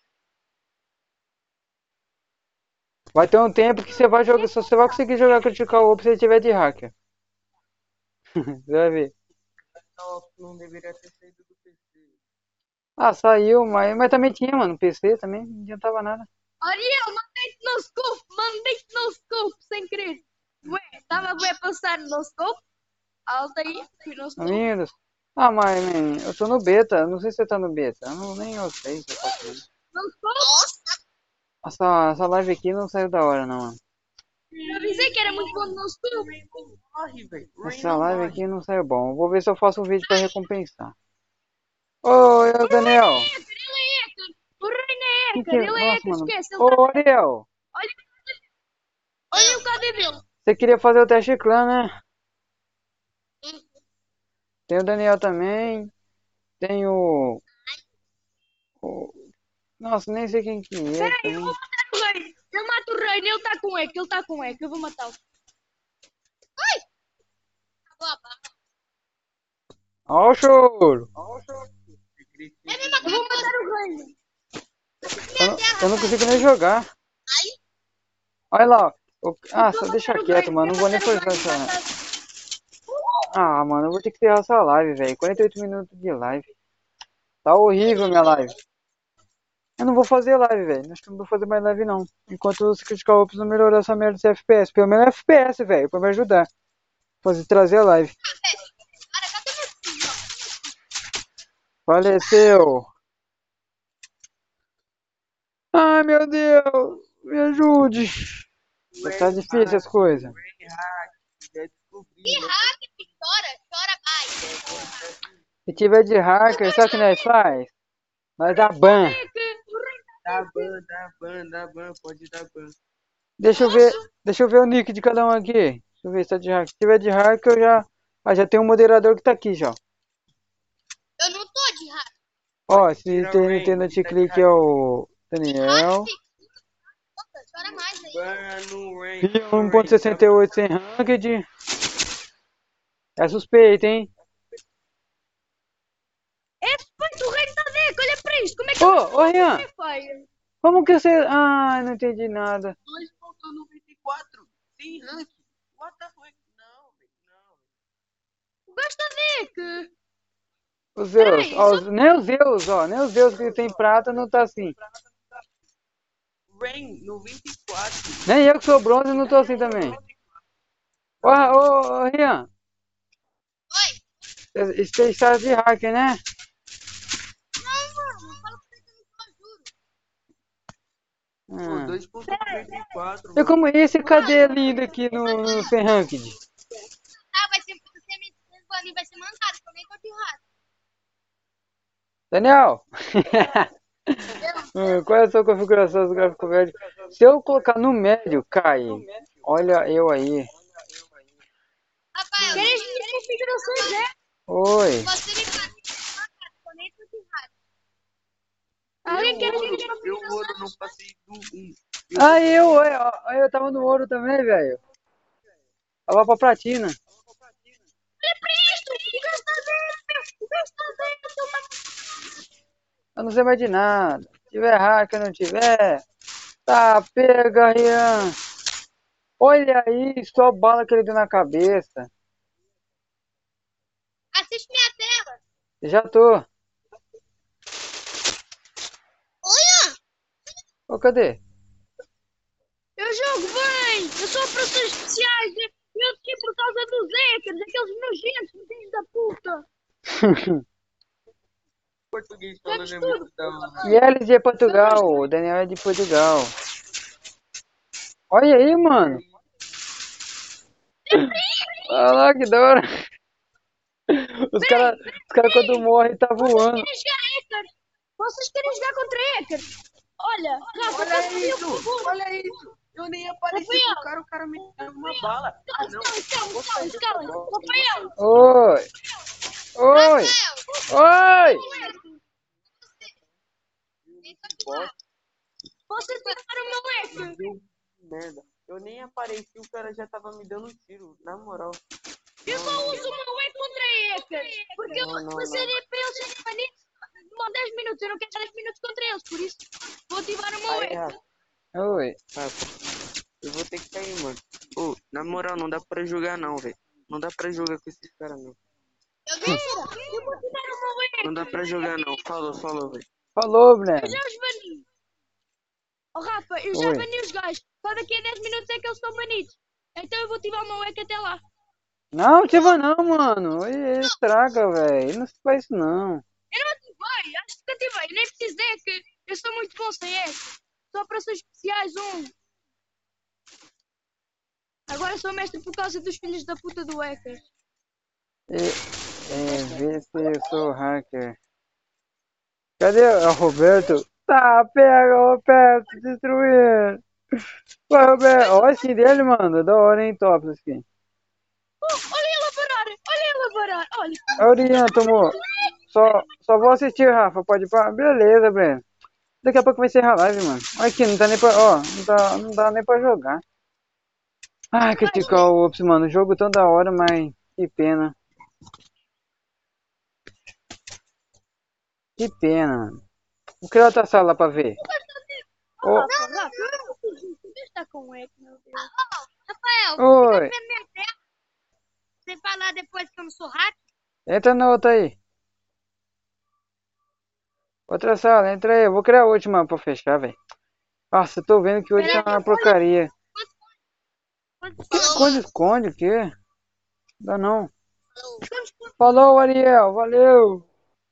Vai ter um tempo que você vai jogar, só você vai conseguir jogar Critical Ops se tiver de hacker. Você vai ver. Não deveria ter saído do PC. Ah, saiu, mas também tinha, mano. PC também não adiantava nada. Ariel, mandei-te no scope sem querer. Ué, estava a passar no scope. Alta aí, fui no scope. Windows. Ah, mas man, eu tô no beta. Não sei se você tá no beta. Nem eu sei se eu posso. No scope? Essa live aqui não saiu da hora, não, mano. Eu avisei que era muito bom no scope. Morre, velho. Essa live aqui não saiu bom. Vou ver se eu faço um vídeo pra recompensar. Oi, Daniel. O Reina é Que Erika, ele é Nossa, Erika, mano. esquece. Ô, Ariel. Olha o KD dele. Você queria fazer o teste clã, né? Tem o Daniel também. Tem o... Nossa, nem sei quem que é. Peraí, eu também. vou matar o Reina. Eu mato o Reina, ele tá com EC, eu vou matá-lo. Ó o choro. Eu vou matar o Reina. Eu não consigo nem jogar. Olha lá. Só deixa quieto, mano. Não vou nem forçar essa... Ah, mano, eu vou ter que encerrar essa live, velho. 48 minutos de live. Tá horrível minha live. Eu não vou fazer live, velho. Acho que não vou fazer mais live, não. Enquanto os Critical Ops não melhorar essa merda de FPS. Pelo menos FPS, velho. Pra me ajudar. Trazer a live. Faleceu. Ai, meu Deus. Me ajude. Tá difícil as coisas. Que hack que chora mais. Se tiver de hacker, sabe o que nós faz? Nós dá ban. Dá ban, pode dar ban. Deixa eu ver o nick de cada um aqui. Deixa eu ver se tá de hacker. Se tiver de hacker, eu já tem um moderador que tá aqui já. Eu não tô de hack. Ó, se tem no clique é o Daniel. Chora mais aí. Ban no rank. 1.68 sem ranked. É suspeito, hein? É, depois o Reina tá dentro, olha para isto, como é que Ô, Rian, Free Fire. como que você... Ah, não entendi nada. 2.94. Sem rank. What the fuck? Não, velho. Não. Gosta de que? Os Zeus, Peraí, ó, nem os Zeus, ó, nem os Zeus que tem prata não tá assim. Rain, 94. Nem eu que sou bronze não tô assim também. Ô, Rian, Oi? você está de hacker, né? Não, mano. Fala pra você que eu não juro. Pô, Ah. 2.94, E mano. como esse cadê lindo aqui no Sem Ranked? Ah, vai ser... Você me banir, vai ser mancado, que eu nem tô de rato. Daniel! Qual é a sua configuração do gráfico médio? Se eu colocar no médio, cai. Olha eu aí. Rafael, Queres minhas configurações, né? Oi. você me banir, vai ser mancado, que eu nem tô de rato. Alguém quer as minhas Eu configurações? ouro não passei do 1. Ah, eu tava no ouro também, velho. Tava pra platina. Olha pra isto! O gasto dentro! O gasto dentro! Eu não sei mais de nada. Se tiver hacker, não tiver. Tá, pega, Rian. Olha aí, só bala que ele deu na cabeça. Assiste minha tela. Já tô. Olha! Ô, cadê? Eu jogo bem! Eu sou operações especiais! Eu aqui por causa dos hackers, aqueles nojentos, filhos da puta! Português Vamos falando é tudo! muito da hora. E eles de Portugal. O Daniel é de Portugal. Olha aí, mano. Olha lá que da hora. Os caras quando morrem tá voando. Querem jogar hackers? Vocês querem jogar contra hackers? Olha, Rafa, Olha posso pedir um isso! favor? Olha isso! Eu nem apareci pro o cara me deu uma bala. Ah, não. Calma. Rafael! Oi. Oi. Oi. Você tiraram o meu hacker! Deu merda. Eu nem apareci, o cara já tava me dando um tiro. Na moral. Eu só uso o meu hack contra hackers! Porque eu Não. para eles serem banidos, demora 10 minutos. Eu não quero 10 minutos contra eles, por isso vou ativar o meu Aí, hack. Rafa, Oi. eu vou ter que sair, mano. Ô, na moral, não dá pra jogar não, velho. Não dá pra jogar com esses caras, não. Eu vou ativar o meu hack. Não dá pra jogar, não. Falou, velho. Falou, Eu Breno. já os bani. Oh, Rafa, eu já Oi. bani os gajos. Só daqui a 10 minutos é que eles estão banidos. Então eu vou ativar o meu hack até lá. Não, ativa não, mano. Ih, estraga, velho. Não se faz isso, não. Eu não ativei, acho que ativei. Eu nem preciso de hack. Eu sou muito bom sem hack. Só operações especiais 1. Agora sou mestre por causa dos filhos da puta do hacker. Vê se eu sou hacker. Cadê o Roberto? Tá, pega, Roberto, destruir. Vai, Roberto. Olha a skin dele, mano. Da hora, hein? Top essa skin. Olha ela parar, olha ela parar. Olha. A Oriana tomou. Só vou assistir, Rafa. Pode ir pra... Beleza, Breno. Daqui a pouco vai ser a live, mano. Olha aqui, não tá nem pra... Ó, não dá nem pra jogar. Ai, criticar o Ops, mano. O jogo tão da hora, mas... Que pena. Que pena, mano. Vou criar outra sala pra ver. Ô, Rafa, eu não fiz isso. Deixa estar com o hack, meu Deus. Rafael, oi. fica vendo minha tela. Você falar depois que eu não sou hacker? Entra na outra aí. Outra sala, entra aí. Eu vou criar a última pra fechar, velho. Nossa, eu tô vendo que hoje tá uma porcaria. Esconde o quê? Dá não. Falou, Ariel. Valeu.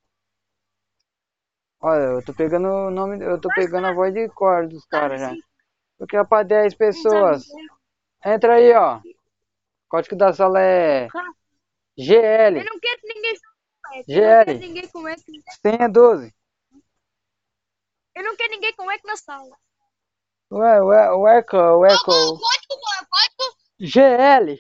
Olha, eu tô pegando o nome... Eu tô pegando a voz de cor dos caras já. Vou criar pra 10 pessoas. Entra aí, ó. O código da sala é... GL. Eu não quero que ninguém com hack. GL. Eu não quero ninguém com hack. Senha 12. Eu não quero ninguém com hack na sala. Ué, o Echo. Código. GL.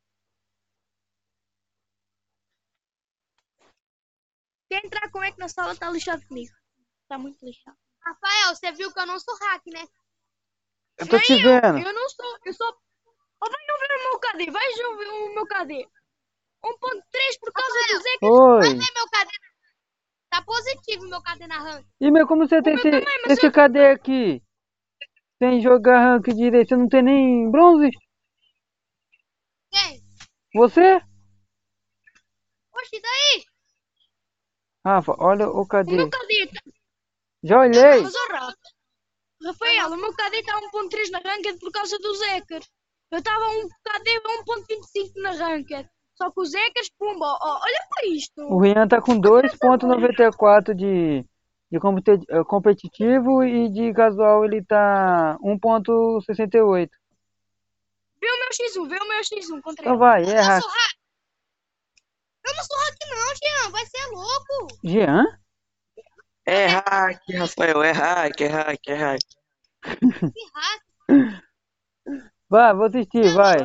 Quem entrar com hack na sala tá lixado comigo. Tá muito lixado. Rafael, você viu que eu não sou hacker, né? Eu tô te vendo. Eu não sou. Eu sou. Oh, vai não ver o meu KD. Vai ver o meu KD. 1.3 por causa Rafael, dos hackers. Oi. Vai ver meu KD. Tá positivo meu KD na rank. E meu, como você tem meu também, mas esse KD aqui? Sem jogar rank direito, você não tem nem bronze? Quem? Você? Oxi, daí? Rafa, olha o o KD. meu KD tá... Já olhei. Mas, ó, Rafael, o meu KD está 1.3 na ranked por causa do Zeker. Eu estava um KD 1.25 na ranked. Só que o Zekers, pumba, olha para isto. O Rian tá com 2.94 de competitivo e de casual ele tá 1.68. Vê o meu X1, vê o meu X1 contra Então ele. vai, é hack. Eu não sou hack não, Jean. Vai ser louco. Jean? É hack, Rafael, é hack, é hack, é hack. Que hack. Vai, vou assistir, vai.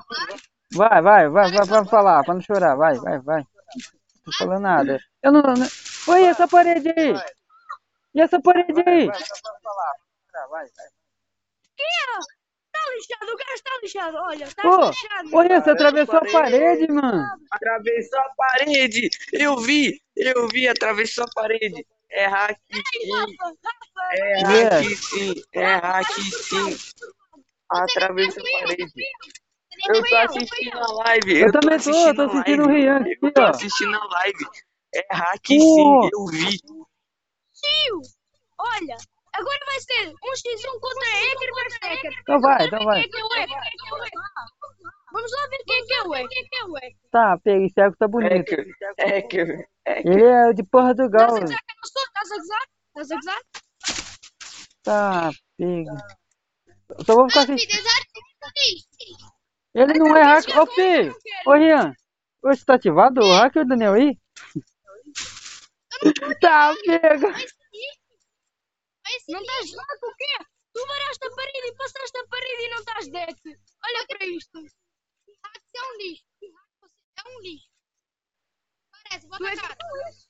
Vai pra falar, pra não chorar, vai. Não tô falando nada. Eu não. Oi, essa parede aí? E essa parede aí? Tá lixado, o gajo está lixado. Olha, está Pô, lixado. oi, você atravessou a parede, mano. Atravessou a parede! Eu vi, atravessou a parede. É hack sim, Rafa, é hack sim, é hack sim. Atravessou a parede. Eu tô assistindo a live. Eu também tô assistindo o Rian aqui, Eu tô ó. assistindo a live. É hack sim, eu vi. tio, olha, agora vai ser um X1 contra Eker versus Eker. Então vai. Quem é que é o Eker? Vamos lá ver quem é que é o Eker. Tá, pega, esse arco tá bonito. Hacker. Ele é de Portugal. Estás a gozar? Estás a gozar? Tá, pega. Eu só vou ficar Me assistindo. desarme. Ele não é hacker. Ô, filho! Ô, Rian! Hoje tá ativado o hacker, Daniel, aí? Tá, pega! Não estás louco o quê? Tu varaste a parede e passaste a parede e não estás deck. Olha para isto. Hack é um lixo. É um lixo. Parece, Tu bota é a cara.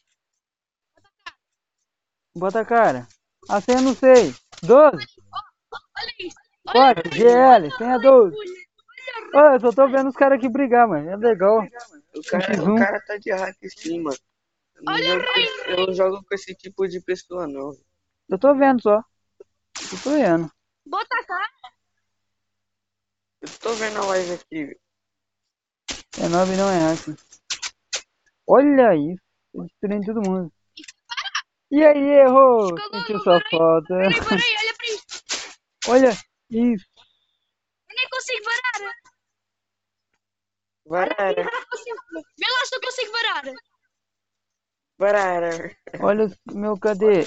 Bota a cara. A senha não sei. 12? Olha isto. Vai, GL, senha 12. Ô, eu só tô vendo os caras aqui brigar, mano. É legal. O cara tá de hack sim, mano. Eu não jogo com esse tipo de pessoa, não. Eu tô vendo só. Eu tô vendo. Bota a cara. Eu tô vendo a live aqui. É 9 não é hacker. Olha isso. Tô destruindo todo mundo. E aí, errou. Sentiu sua falta. Parei, olha para isto. Olha isso. Eu nem consigo varar. Varara. Vê lá se eu consigo varar. Varara. Olha o meu cadê?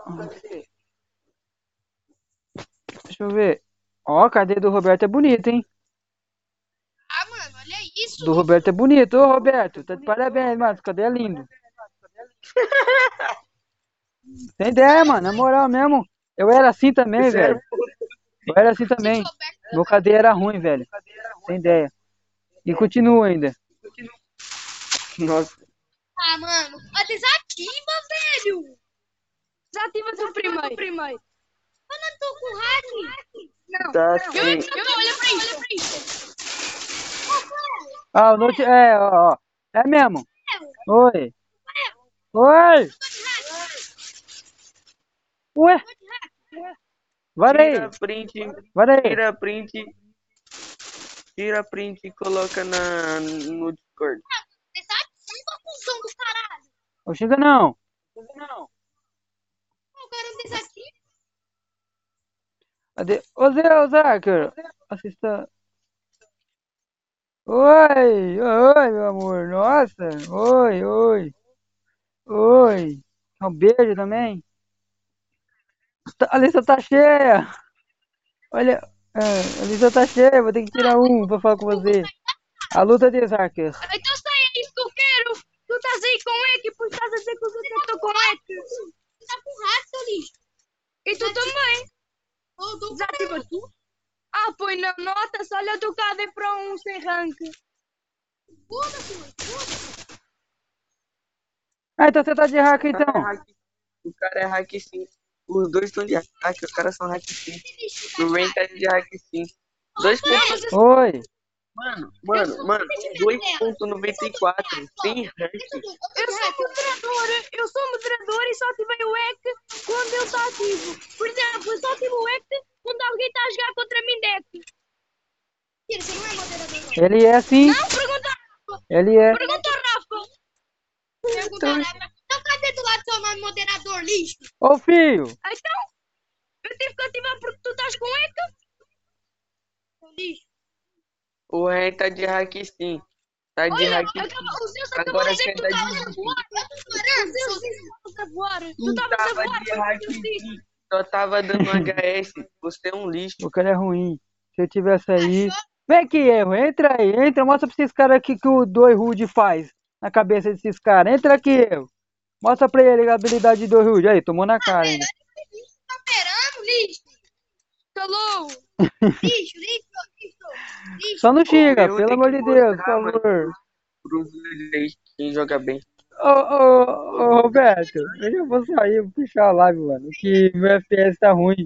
Deixa eu ver. Ó, cadê do Roberto é bonito, hein? Ah, mano, olha isso. Do Roberto é bonito. Ô, Roberto, tá de parabéns, mano. Cadê é lindo? Sem ideia, mano. Na moral mesmo. Eu era assim também, velho. Eu era assim também. Meu cadê era ruim, velho. Sem ideia. E continua ainda. Nossa. Ah, mano. Ó, desativa, velho. Desativa tu primeiro. Eu não tô com hack. Não. Tá Eu sim. olha para isto. Ah, o note... É, ó. É mesmo. Oi. Oi. Ué. Varei. Tira print. Varei. Tira print e coloca no Discord. Desativa, cuzão do caralho. Não xinga não. O cara não desativa. Cadê? Ô, Zé, ô, Zaker. Assista. Oi, meu amor. Nossa. Oi. Um beijo também. A lista tá cheia. Olha, a lista tá cheia. Vou ter que tirar um pra falar com você. A luta de Zaker. Então sai, é isso que eu quero. Tu estás aí com o Eker, pois estás a dizer que eu estou com o Eker. Você tá com hack, seu lixo. E tu também. Desativa tu. Ah, põe na nota, só olha tu cadê para um sem rank. Ah, então você tá de hack então. O cara é hack sim. Os dois estão de hack, os caras são hack sim. O Rain tá de hack sim. 2 pontos. Oi. Mano, Deixa eu ver ela. 2.94, sem rank. Eu sou moderador e só ativei o EC quando ele está ativo. Por exemplo, eu só ativo o EC quando alguém está a jogar contra mim deck. Tira, você não é moderador, não. Ele é assim. Não, pergunta ao Rafa. Ele é. Pergunta ao Rafa. Pergunta a Rafa. Então cadê do lado do seu nome, moderador, lixo? Ô filho. Então, eu tive que ativar porque tu estás com EC. Seu lixo. O Ren tá de hack sim. Tá de Olha, hack sim. o Zeus Agora acabou de dizer que tu você tá estavas de a hack. voar. Eu tô chorando, seu lixo. Tu estavas a voar. Tu Tu estavas a tava voar. de hack sim. Só tava dando HS. Você é um lixo. O cara é ruim. Se eu tivesse aí. Vem aqui, erro. Entra aí. Entra. Mostra pra esses caras aqui que o 2 Rude faz na cabeça desses caras. Entra aqui, erro. Mostra pra ele a habilidade de 2 Rude. Aí, tomou na cara ainda. Tá operando, lixo. Calou. Lixo, lixo, lixo. Lixo. Só não xinga, Eu pelo tenho amor que de Deus, por mostrar, mano, favor. pros leis quem joga bem. Ô, Roberto, eu já vou sair, vou fechar a live, mano. Que meu FPS tá ruim.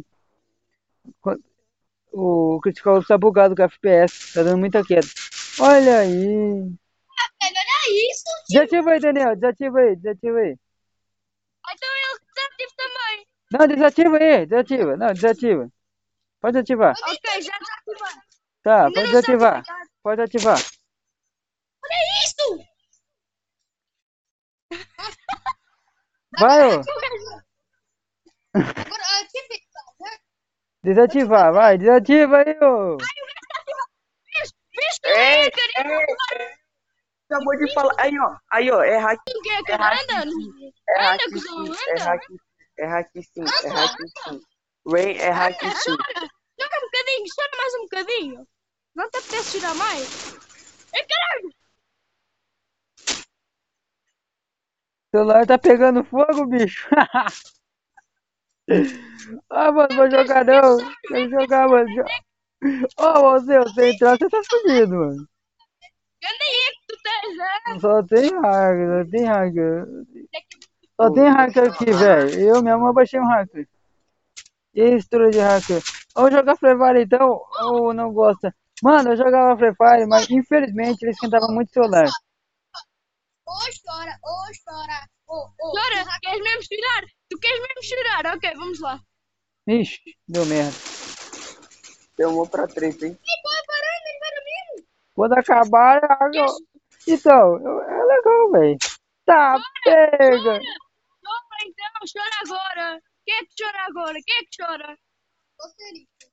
O Critical tá bugado com o FPS, tá dando muita queda. Olha aí. Olha isso, tio. Desativa aí, Daniel, desativa aí, desativa aí. Então ele desativo também. Não, desativa aí, desativa. Não, desativa. Pode ativar. Ok, já desativei. Tá, Ainda pode não está desativar. ativar. Pode ativar. Olha isso. Vai, ô. Agora, deixa eu ver. Desativar, vai, desativa aí, ô. Vês que ele é, cara. Acabou de falar. Aí, ó, é hack. O que é que É hack anda? sim. É hack Anda, cuzão, sim. É anda. hack sim. É hack sim. É hack sim. Rain é hack sim. Chora um bocadinho, chora mais um bocadinho. Não te apetece chorar mais? É caralho! O celular tá pegando fogo, bicho. Ah, mano, vou jogar não. Quero jogar, mano. Ô, você entrar, você tá fudido, mano. Anda aí que tu tens, é? Só tem hacker, só tem hacker. Só tem hacker aqui, velho. Eu mesmo abaixei um hacker. Estrutura de hacker. Vamos jogar Free Fire então? Ou não gosta? Mano, eu jogava Free Fire, mas infelizmente ele esquentava muito o celular. Ô, chora, ô, chora. Ô, Chora, queres mesmo chorar? Tu queres mesmo chorar? Ok, vamos lá. Ixi, deu merda. Deu uma pra três, hein? Quando acabar, então, é legal, velho. Tá, pega. Chora então, chora agora. Quem é que chora agora? Quem é que chora? você, lixo.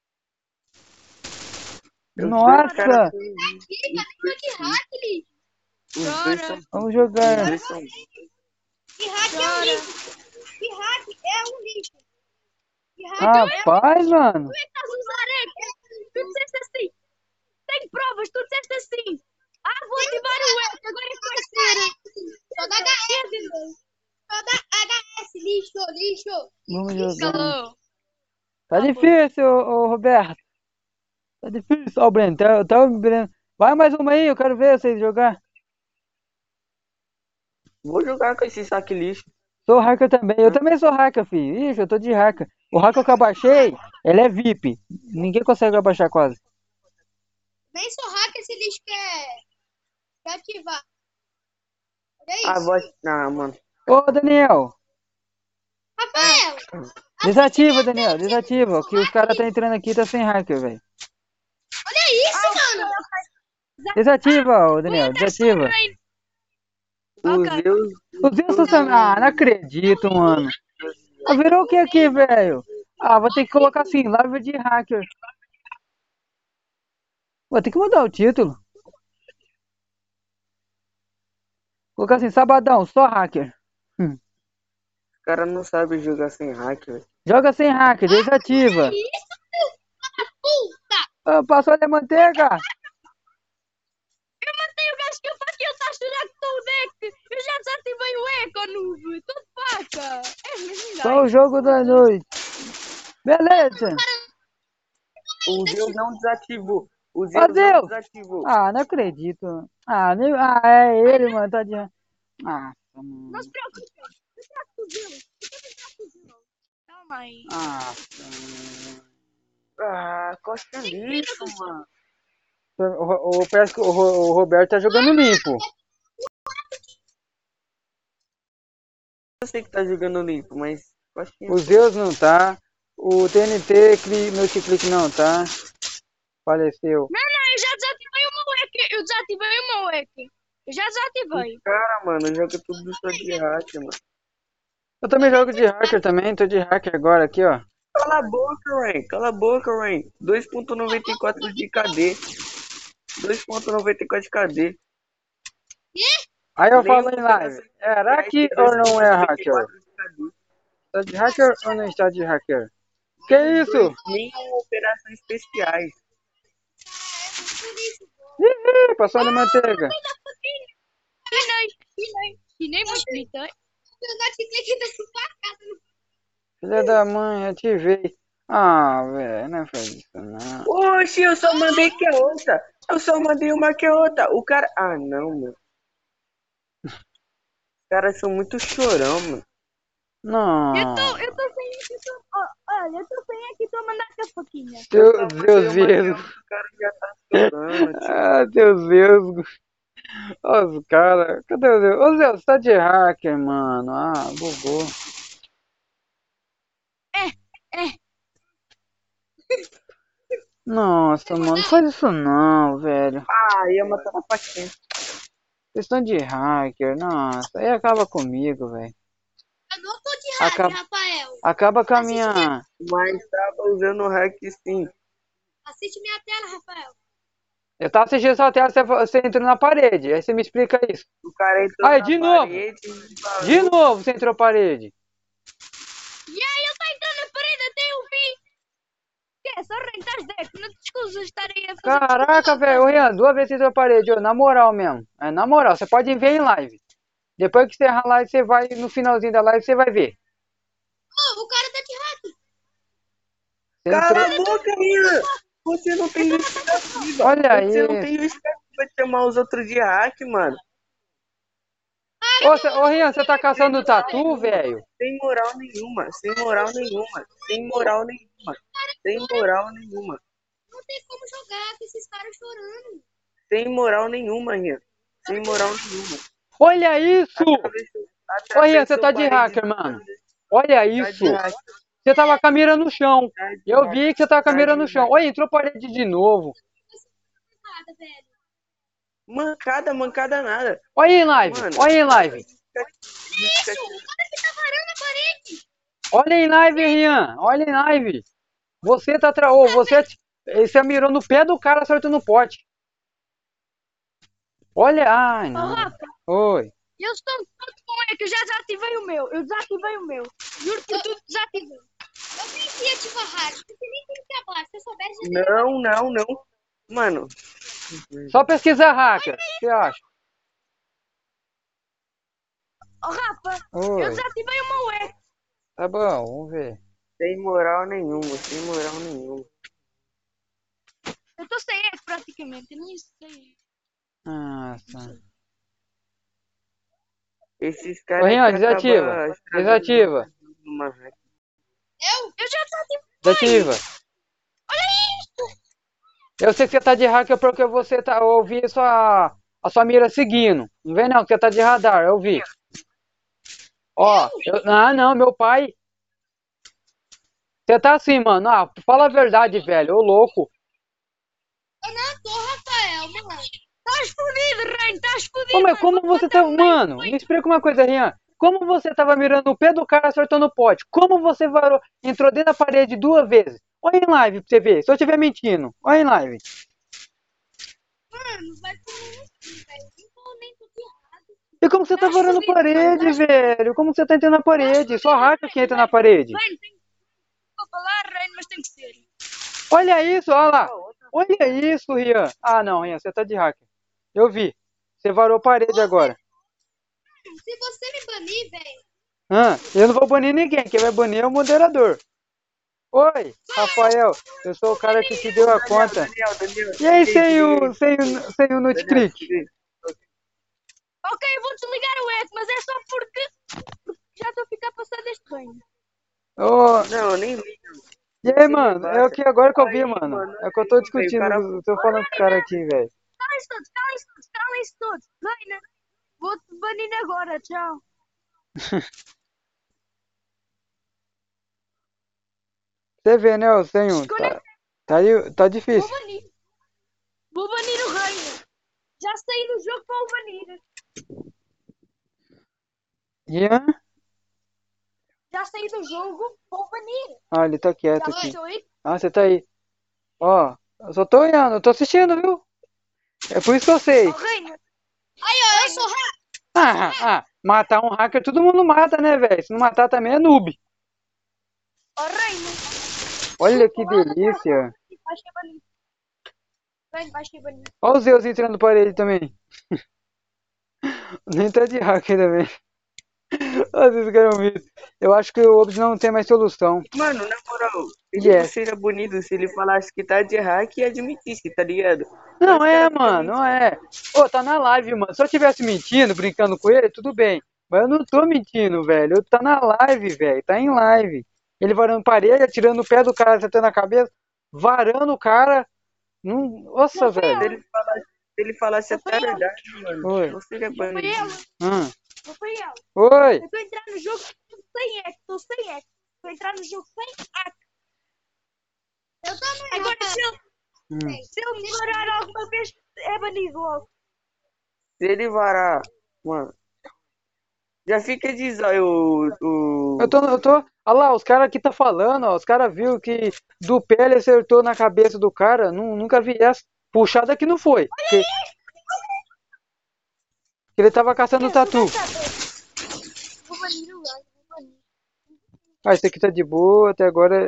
Nossa, Aqui, cadê que hack, lixo? Os dois são. vamos Os jogar. dois são. Que hack é um lixo. Que hack é um lixo. Que hack Rapaz, mano. Tu é que estás a usar EC? Tu disseste assim. Tenho provas, tu disseste assim. Ah, vou ativar o EC, agora é que vai ser. Só dá HS. Só dá HS, lixo, lixo. Vamos jogar. Calou. Tá difícil, ô Roberto. Tá difícil. Ó, o Breno, tá o Breno. Vai mais uma aí, eu quero ver vocês jogar. Vou jogar com esse saque lixo. Sou hacker também. Eu também sou hacker, filho. Ixi, eu tô de hacker. O hacker que eu baixei, ele é VIP. Ninguém consegue abaixar quase. Nem sou hacker, esse lixo quer ativar. Olha isso. Ah, mano. Ô, Daniel. Rafael, Desativa, Daniel. Desativa. Que os caras tá entrando aqui e tá sem hacker, velho. olha isso, mano. Desativa, ô, Daniel. Desativa. Os Ok. Deus. Os Deus são... Ah, não acredito, mano. Ah, virou o que aqui, velho? Ah, vou ter que colocar assim, live de hacker. Vou ter que mudar o título. Colocar assim, sabadão, só hacker. Os caras não sabem jogar sem hack, velho. Joga sem hacker, desativa. Isso, puta. Ah, passou a manteiga. Eu matei o gajo que eu faço e ele está a chorar com todo o deck. Eu já desativei o eco, noob. Tô de faca. É mesmo Só o jogo da noite. Beleza. O Deus não desativou. O Ó, Deus não Deus. desativou. Ah, não acredito. Ah, é ele, mano. Tá de... Ah, mano. Não se preocupe. Eu trato com o Deus. Eu também trato com o Deus. Calma aí. Ah, mano. Ah, costa lixo, mano. Parece que o Roberto tá jogando limpo. Eu sei que tá jogando limpo, mas acho que O Zeus não tá. O TNT Multiclick não tá. Faleceu. Não, eu já desativei o meu hack. Eu desativei o meu hack. Eu já desativei. cara, mano, joga tudo só de hack, mano. Eu também jogo de hacker também. Tô de hacker agora aqui, ó. Cala a boca, Rain. Cala a boca, Rain. 2.94 de KD. 2.94 de KD. Aí eu falo Nenhum em live. operação É especiais hack tem ou não é hacker? 2.94 de KD. Está de hacker ou não está de hacker? Que isso? Nenhum operações especiais. Ih, passou de manteiga. Chinei muito bonito. Eu não te cliquei da sua casa. Filha da mãe, ativei. Ah, velho, não faz isso não. Oxi, eu só mandei que é outra. Eu só mandei uma que é outra. O cara... Ah, não, mano. Os caras são muito chorão, mano. Não. Eu tô sem aqui. Olha, eu tô sem aqui. Tô a mandar com a faquinha. Eu só Deus mandei uma que é Deus. outra. O cara já tá chorando, tio. Ah, Deus Deus. Ó, os caras. Cadê o Deus? Ô, Zé, você tá de hacker, mano. Ah, bugou. É. Nossa, mano, não faz isso não, velho. Ah, ia matar na faquinha. Vocês estão de hacker, nossa. Aí acaba comigo, velho. Eu não tô de hack, Acaba, Rafael. acaba com a minha. Mas tava usando o hack sim. Assiste minha tela, Rafael. Eu tava assistindo sua tela, você entrou na parede. Aí você me explica isso. O cara entrou Aí, na de novo. parede e parou. De novo você entrou na parede. E aí, eu tô entrando na parede até eu vi. Que é só rentar 10. Não te escusas de estar aí a fazer. Caraca, velho. Ô, Rian, 2 vezes você entrou na parede. Ô, na moral mesmo. É, na moral, você pode ver em live. Depois que você errar a live, você vai no finalzinho da live, você vai ver. Oh, o cara tá de hack. Você Cala entrou... a boca, Rian! Você não tem justificativa. Olha Você não isso. tem justificativa de chamar os outros de hack, mano. Ô, Rian, você tá caçando tatu, velho? Sem moral nenhuma. Sem moral nenhuma. Sem moral nenhuma. Sem moral nenhuma. Não tem como jogar com esses caras chorando. Sem moral nenhuma, Rian. Sem moral nenhuma. Olha isso! Ô, Rian, você tá de parede hacker, mano. Olha Tá isso! de hack. Você tava com a mira no chão. Tá de Eu hack. vi que você tava com a Tá mira de no chão. hack. Olha, entrou parede de novo. Nada, velho. Mancada nada. Olha em live, Mano, olha em live. Isso, o cara que tá varando a parede. Olha em live, Rian. Olha em live. Você tá Ô, você mirou no pé do cara, acertou no pote. Olha. Ai, Ô, não. Rafa, Oi. eu estou todo com é que eu já desativei o meu. Eu desativei o meu. Juro por tudo, desativei. Eu pensei ativar hack. Você nem tem que abaixo. Se eu soubesse, já Não. Mano, Só pesquisar hacker. O que você acha? Ô, Rafa, eu Oi. desativei o meu hack. Tá bom, vamos ver. sem moral nenhuma. Sem moral nenhuma. Eu tô sem hack praticamente, nem sei. Nossa. Esses Ô, caras Rian, que desativa. acabam Desativa. uma hack. Eu já desativei. Desativa. Olha isso. Eu sei que você tá de hacker porque você tá. Eu ouvi a sua mira seguindo. Não vem não, que você tá de radar, eu vi. Ó, não, meu pai. Você tá assim, mano. Ah, fala a verdade, velho. Ô louco. Eu não tô, Rafael, mano. Estás fodido, Reino, estás fodido. Ô, mas como você tá. Mano, me explica uma coisa, Rian. Como você tava mirando o pé do cara acertando o pote? Como você varou, entrou dentro da parede 2 vezes? Olha em live pra você ver. Se eu estiver mentindo, olha em live. Mano, vai comer no cu, velho. Nem tô de errado. E como você tá varando parede, velho? Como você tá entrando na parede? Só hacker que entra na parede. Reino, vou falar, Reino, mas tem que ser. Olha isso, olha lá. Olha isso, Rian. Ah, não, Rian, você tá de hacker. Eu vi. Você varou parede agora. Se você me banir, velho. Eu não vou banir ninguém. Quem vai banir é o moderador. Oi, Rafael. Eu sou o cara que te deu a conta. Daniel, E aí, sem o Nutclick? Ok, eu vou desligar o hack, mas é só porque já estou a ficar passado este reino. Oh, Não, eu nem ligo. E aí, mano, é o que agora que eu vi, Aí, mano. mano, É o que eu tô aí, discutindo, velho, o cara- eu tô falando com o cara aqui, velho. Calem-se todos, calem-se todos, calem-se todos. Reina, vou-te banir agora, tchau. Você vê, né, o senhor? Desconecta. Tá difícil. Vou banir. Vou banir o Reina. Já saí do jogo para o banir. Ian? Já saí do jogo para o banir. Ah, ele tá quieto Já aqui. estou aí. Ah, você tá aí. Ó, eu só tô olhando, eu tô assistindo, viu? É por isso que eu sei. Ó, Reina. Aí, ó, eu sou Matar um hacker todo mundo mata, né, velho? Se não matar também é noob. Ó, Reina. Olha que delícia. Vai ser banido. Reina, vai ser banido. Olha os Zeus entrando por ele também. Nem tá de hacker também. Vocês querem ver. Eu acho que o Obs não tem mais solução. Mano, na moral, ele Yes. seria bonito se ele falasse que tá de hack e admitisse, tá ligado? Não Mas é, cara fica mano, não é. Ô, tá na live, mano. Se eu tivesse mentindo, brincando com ele, tudo bem. Mas eu não tô mentindo, velho. Tá na live, velho. Tá em live. Ele varando parede, atirando o pé do cara, acertando a cabeça, varando o cara. Nossa, Não foi velho. Se ele falasse até a verdade, mano, Oi. não seria Não foi banido. ela. Hum. Não foi ela. Oi. Eu tô entrando no jogo sem hack. Tô sem hack. Tô entrando no jogo sem hack. Eu também. Agora, Hum. se ele me parar alguma vez, é banido logo. Se ele varar, mano, já fica de zóio o... Eu tô. Olha lá, os caras aqui tá falando, ó. Os caras viu que do pé ele acertou na cabeça do cara. Nunca vi essa. Puxada que não foi. Que ele tava caçando o tatu. Vou banir o Reina. Vou banir. Ah, esse aqui tá de boa, até agora.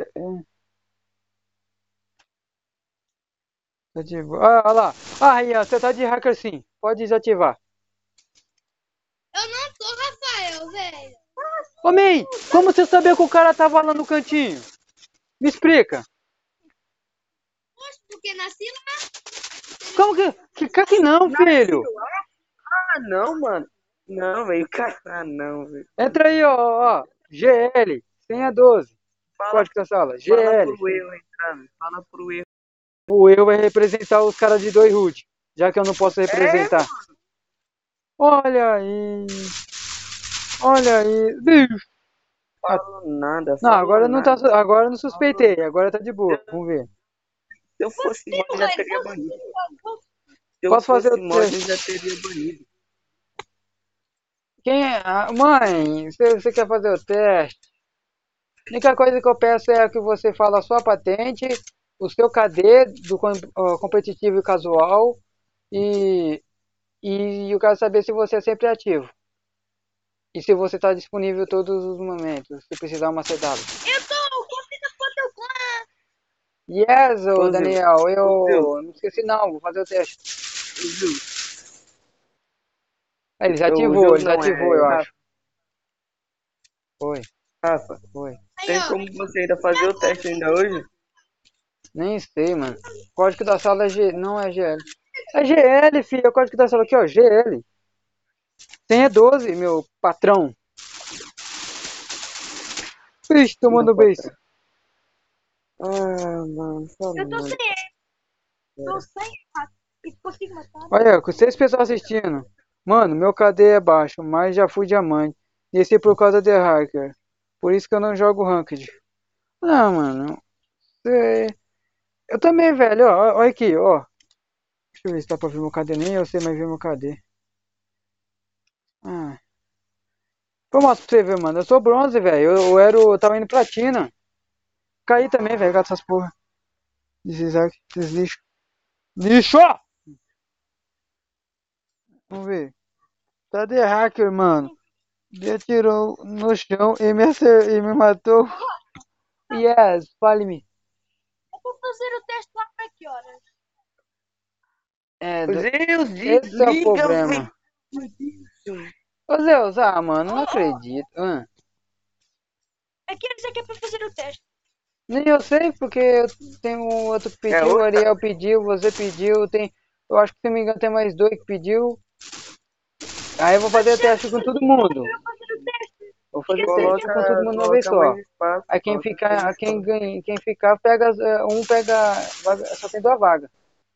Tá de boa. Ah, olha lá. Ah, Ian, você tá de hacker sim. Pode desativar. Eu não sou Rafael, velho. Ô, May, como você sabia que o cara tava lá no cantinho? Me explica. Poxa, porque nasci lá. Como que não, filho? Ah, não, mano. Não, velho. Ah, não, velho. Entra aí, ó. GL, senha 12. Fala, Código da sala. fala GL. pro eu entrar, velho. Fala pro eu. O eu vai representar os caras de 2 root. Já que eu não posso representar. Olha aí. Olha aí. Bicho. Falo nada, Não, falo agora não tá. nada. Agora eu não suspeitei. Agora tá de boa. Vamos ver. Se eu fosse mod, eu já teria banido. Se eu Posso fazer fosse o mod, eu teste? já teria banido. Quem é? Mãe, você quer fazer o teste? A única coisa que eu peço é que você fale a sua patente, o seu KD do competitivo e casual e eu quero saber se você é sempre ativo. E se você está disponível todos os momentos, se precisar uma CW. Eu tô contigo com o teu clã. Yes, ô Ô, Daniel, Zil. não esqueci não, vou fazer o teste. Zil. Ele O desativou, Zil não eu é acho. Foi, Rafa, foi. Aí, tem ó. como você ainda fazer o teste ainda hoje? Nem sei, mano. O código da sala é não é GL. É GL, filho. É o código da sala aqui, ó. GL. Senha 12, meu patrão. Ixi, tomando beijo. Ah, mano, fala Eu tô nada. sem hack. Tô sem hack. E consigo matar. Olha, com 6 pessoas assistindo. Mano, meu KD é baixo, mas já fui diamante. Desci por causa de hacker. Por isso que eu não jogo ranked. Não, mano. Eu também, velho. Ó, olha aqui, ó. Deixa eu ver se dá pra ver meu KD. Nem eu sei mais ver meu KD. Ah. Pô, mostro pra você ver, mano. Eu sou bronze, velho. Eu tava indo platina. Caí também, velho. Gato essas porra. Esses lixo. Lixo! Vamos ver. Tá de hacker, mano. Ele atirou no chão e e me matou. Yes, fale-me. Eu vou fazer o teste lá para que horas? Deus, Esse é o desliga, problema. velho. Ô Zeus, mano, não acredito. A que horas é que é para fazer o teste? Nem eu sei, porque eu tenho um outro que pediu, o outra? Ariel pediu, você pediu, eu acho que se não me engano tem mais 2 que pediu. Aí eu vou fazer o teste com todo mundo. Eu vou fazer o teste. vou fazer Coloca, teste com todo mundo uma vez coloca só. mais espaço. Aí quem coloca ficar, mais quem espaço. ganha, quem ficar, pega, um pega, só tem 2 vagas.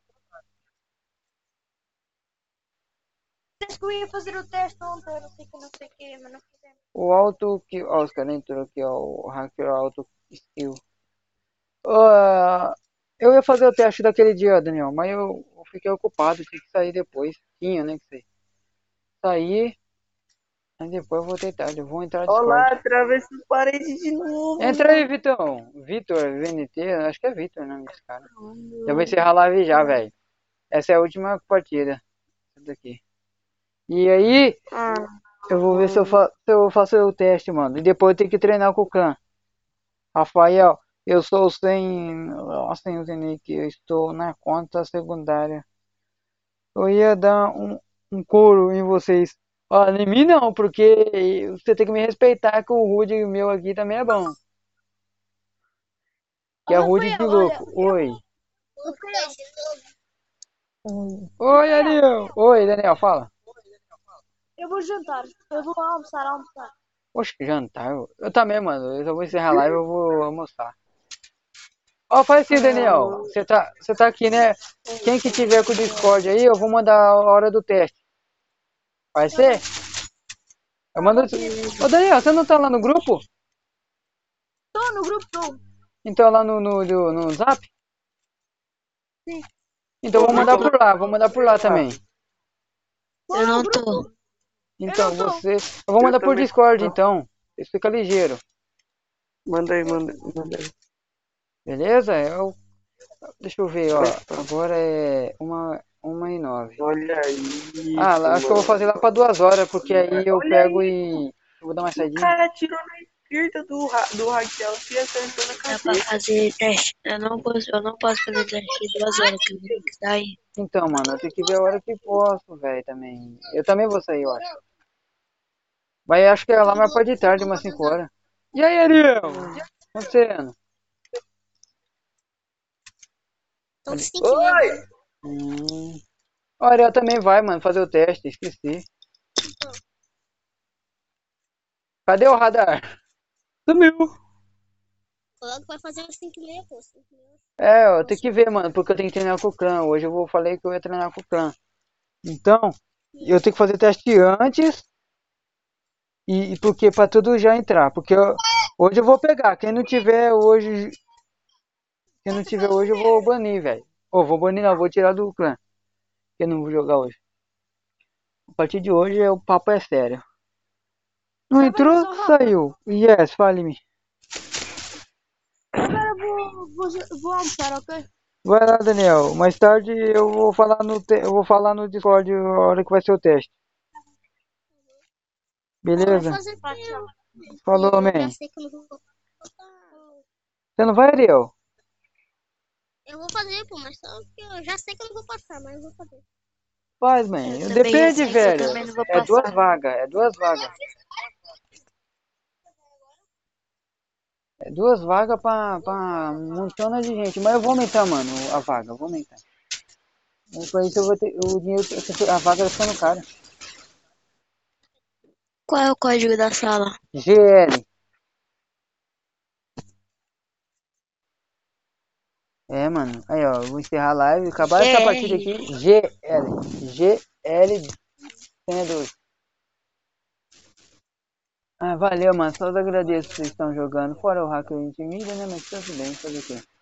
Disse que eu ia fazer o teste ontem, não sei o que, mas não fizemos. O auto que, ó, os caras entrou aqui, ó, o hacker auto skill. Ah, eu ia fazer o teste daquele dia, Daniel, mas eu fiquei ocupado, tive que sair depois. Tinha, né, que sei. Saí, aí depois eu vou tentar, eu vou entrar no Discord. Olá, atravessa a parede de novo. Entra aí, Vitão. Vitor, VNT, acho que é Vitor o nome desse cara. Eu vou encerrar a live já, velho. Essa é a última partida. Essa daqui. E aí, eu vou ver se eu faço o teste, mano. E depois eu tenho que treinar com o clã. Rafael, eu sou sem o nick, eu estou na conta secundária. Eu ia dar um couro em vocês. Ó, em mim não, porque você tem que me respeitar que o Rude meu aqui também é bom. Que é Rude de louco. Oi. Oi, Daniel. Oi, Daniel, fala. Eu vou jantar, eu vou almoçar. Poxa, jantar. Eu também, mano. Eu só vou encerrar a live e eu vou almoçar. Ó, faz assim, Daniel. Você tá aqui, né? Quem que tiver com o Discord aí, eu vou mandar a hora do teste. Vai ser? Eu mando. Ô, Daniel, você não tá lá no grupo? Tô no grupo, tô. Então lá no Zap? Sim. Então vou mandar por lá também. Eu não tô. Então não tô. eu vou mandar por também Discord, não. então. Isso fica ligeiro. Manda aí. Beleza? Deixa eu ver, ó. Agora é 1h09. Olha isso, Ah, acho que eu vou fazer lá pra 2 horas, porque aí eu Olha pego isso. eu vou dar uma O saidinha. cara tirou na esquerda do Raquel e acertou na Dá pra cabeça. fazer teste. Eu não posso fazer teste de 2 horas, que eu vou ter que sair. Então, mano, eu tenho que ver a hora que posso, velho, também. Eu também vou sair, eu acho. Mas acho que é lá mais pra de tarde, umas 5 horas. E aí, Ariel? O que tá acontecendo? Então, 5 Oi! O Ariel também vai, mano, fazer o teste, esqueci. Cadê o radar? Sumiu. Logo vai fazer umas 5h30, pô. 5h30. É, eu tenho que ver, mano, porque eu tenho que treinar com o clã. Hoje falei que eu ia treinar com o clã. Então, eu tenho que fazer teste antes e porque pra tudo já entrar. Porque hoje eu vou pegar. Quem não tiver hoje eu vou banir, velho. Ou vou banir não, vou tirar do clã. Que eu não vou jogar hoje. A partir de hoje o papo é sério. Não entrou, saiu. Yes, fale-me. Agora eu vou almoçar, ok? Vai lá, Daniel. Mais tarde eu vou falar eu vou falar no Discord a hora que vai ser o teste. Beleza? Falou, Eu man. já sei que eu não vou. Você não vai, Ariel? Eu vou fazer, pô, mas só que eu já sei que eu não vou passar, mas eu vou fazer. Faz, man. Eu também Depende, sei que eu velho. também não vou É 2 passar. vagas. É 2 vagas. É 2 vagas pra montona de gente. Mas eu vou aumentar, mano, a vaga. Eu vou aumentar. Com isso eu vou ter. O dinheiro. A vaga vai ficando cara. Qual é o código da sala? GL. É, mano. Aí, ó. Eu vou encerrar a live. Acabar essa partida aqui. GL. GL. Senha 12. Ah, valeu, mano. Só agradeço que vocês estão jogando. Fora o hacker intimida, né? Mas tudo bem. Fazer o quê?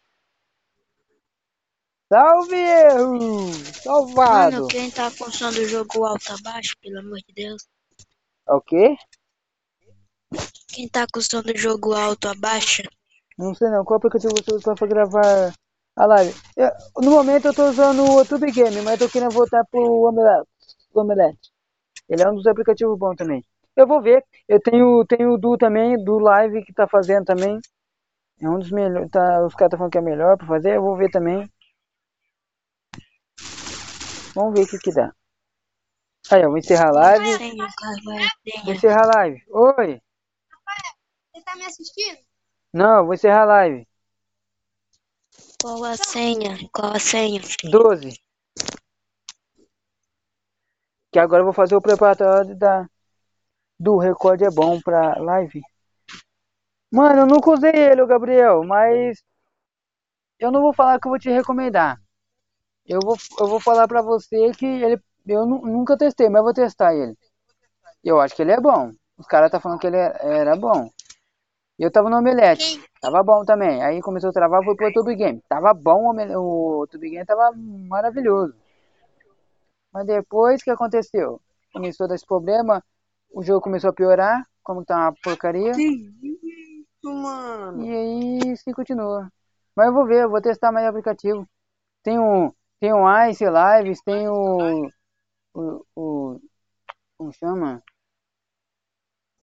Salve, erro! Salvado! Mano, quem tá com o som do jogo alto abaixo, pelo amor de Deus? É o quê? Quem tá com o som do jogo alto abaixa? Não sei não. Qual aplicativo você usa pra gravar a live? No momento eu tô usando o YouTube Game, mas eu tô querendo voltar pro Omelete. Ele é um dos aplicativos bons também. Eu vou ver. Eu tenho o Du também, do Live que tá fazendo também. É um dos melhores. Tá, os caras tá falando que é melhor pra fazer. Eu vou ver também. Vamos ver o que dá. Aí, eu vou encerrar a live. Vou encerrar a live. Oi! Você tá me assistindo? Não, eu vou encerrar a live. Qual a senha? Qual a senha? 12. Que agora eu vou fazer o preparatório da. do Record é bom pra live. Mano, eu nunca usei ele, Gabriel, mas eu não vou falar que eu vou te recomendar. Eu vou falar pra você que eu nunca testei, mas eu vou testar ele. Eu acho que ele é bom. Os caras tá falando que ele era bom. E eu tava no Omelete. Tava bom também. Aí começou a travar, foi pro YouTube Game. Tava bom, o YouTube Game tava maravilhoso. Mas depois, o que aconteceu? Começou a dar esse problema, o jogo começou a piorar, como tá uma porcaria. Que isso, mano? E aí, sim, continua. Mas eu vou ver, eu vou testar mais aplicativo. Tem o Ice Lives, tem o como chama?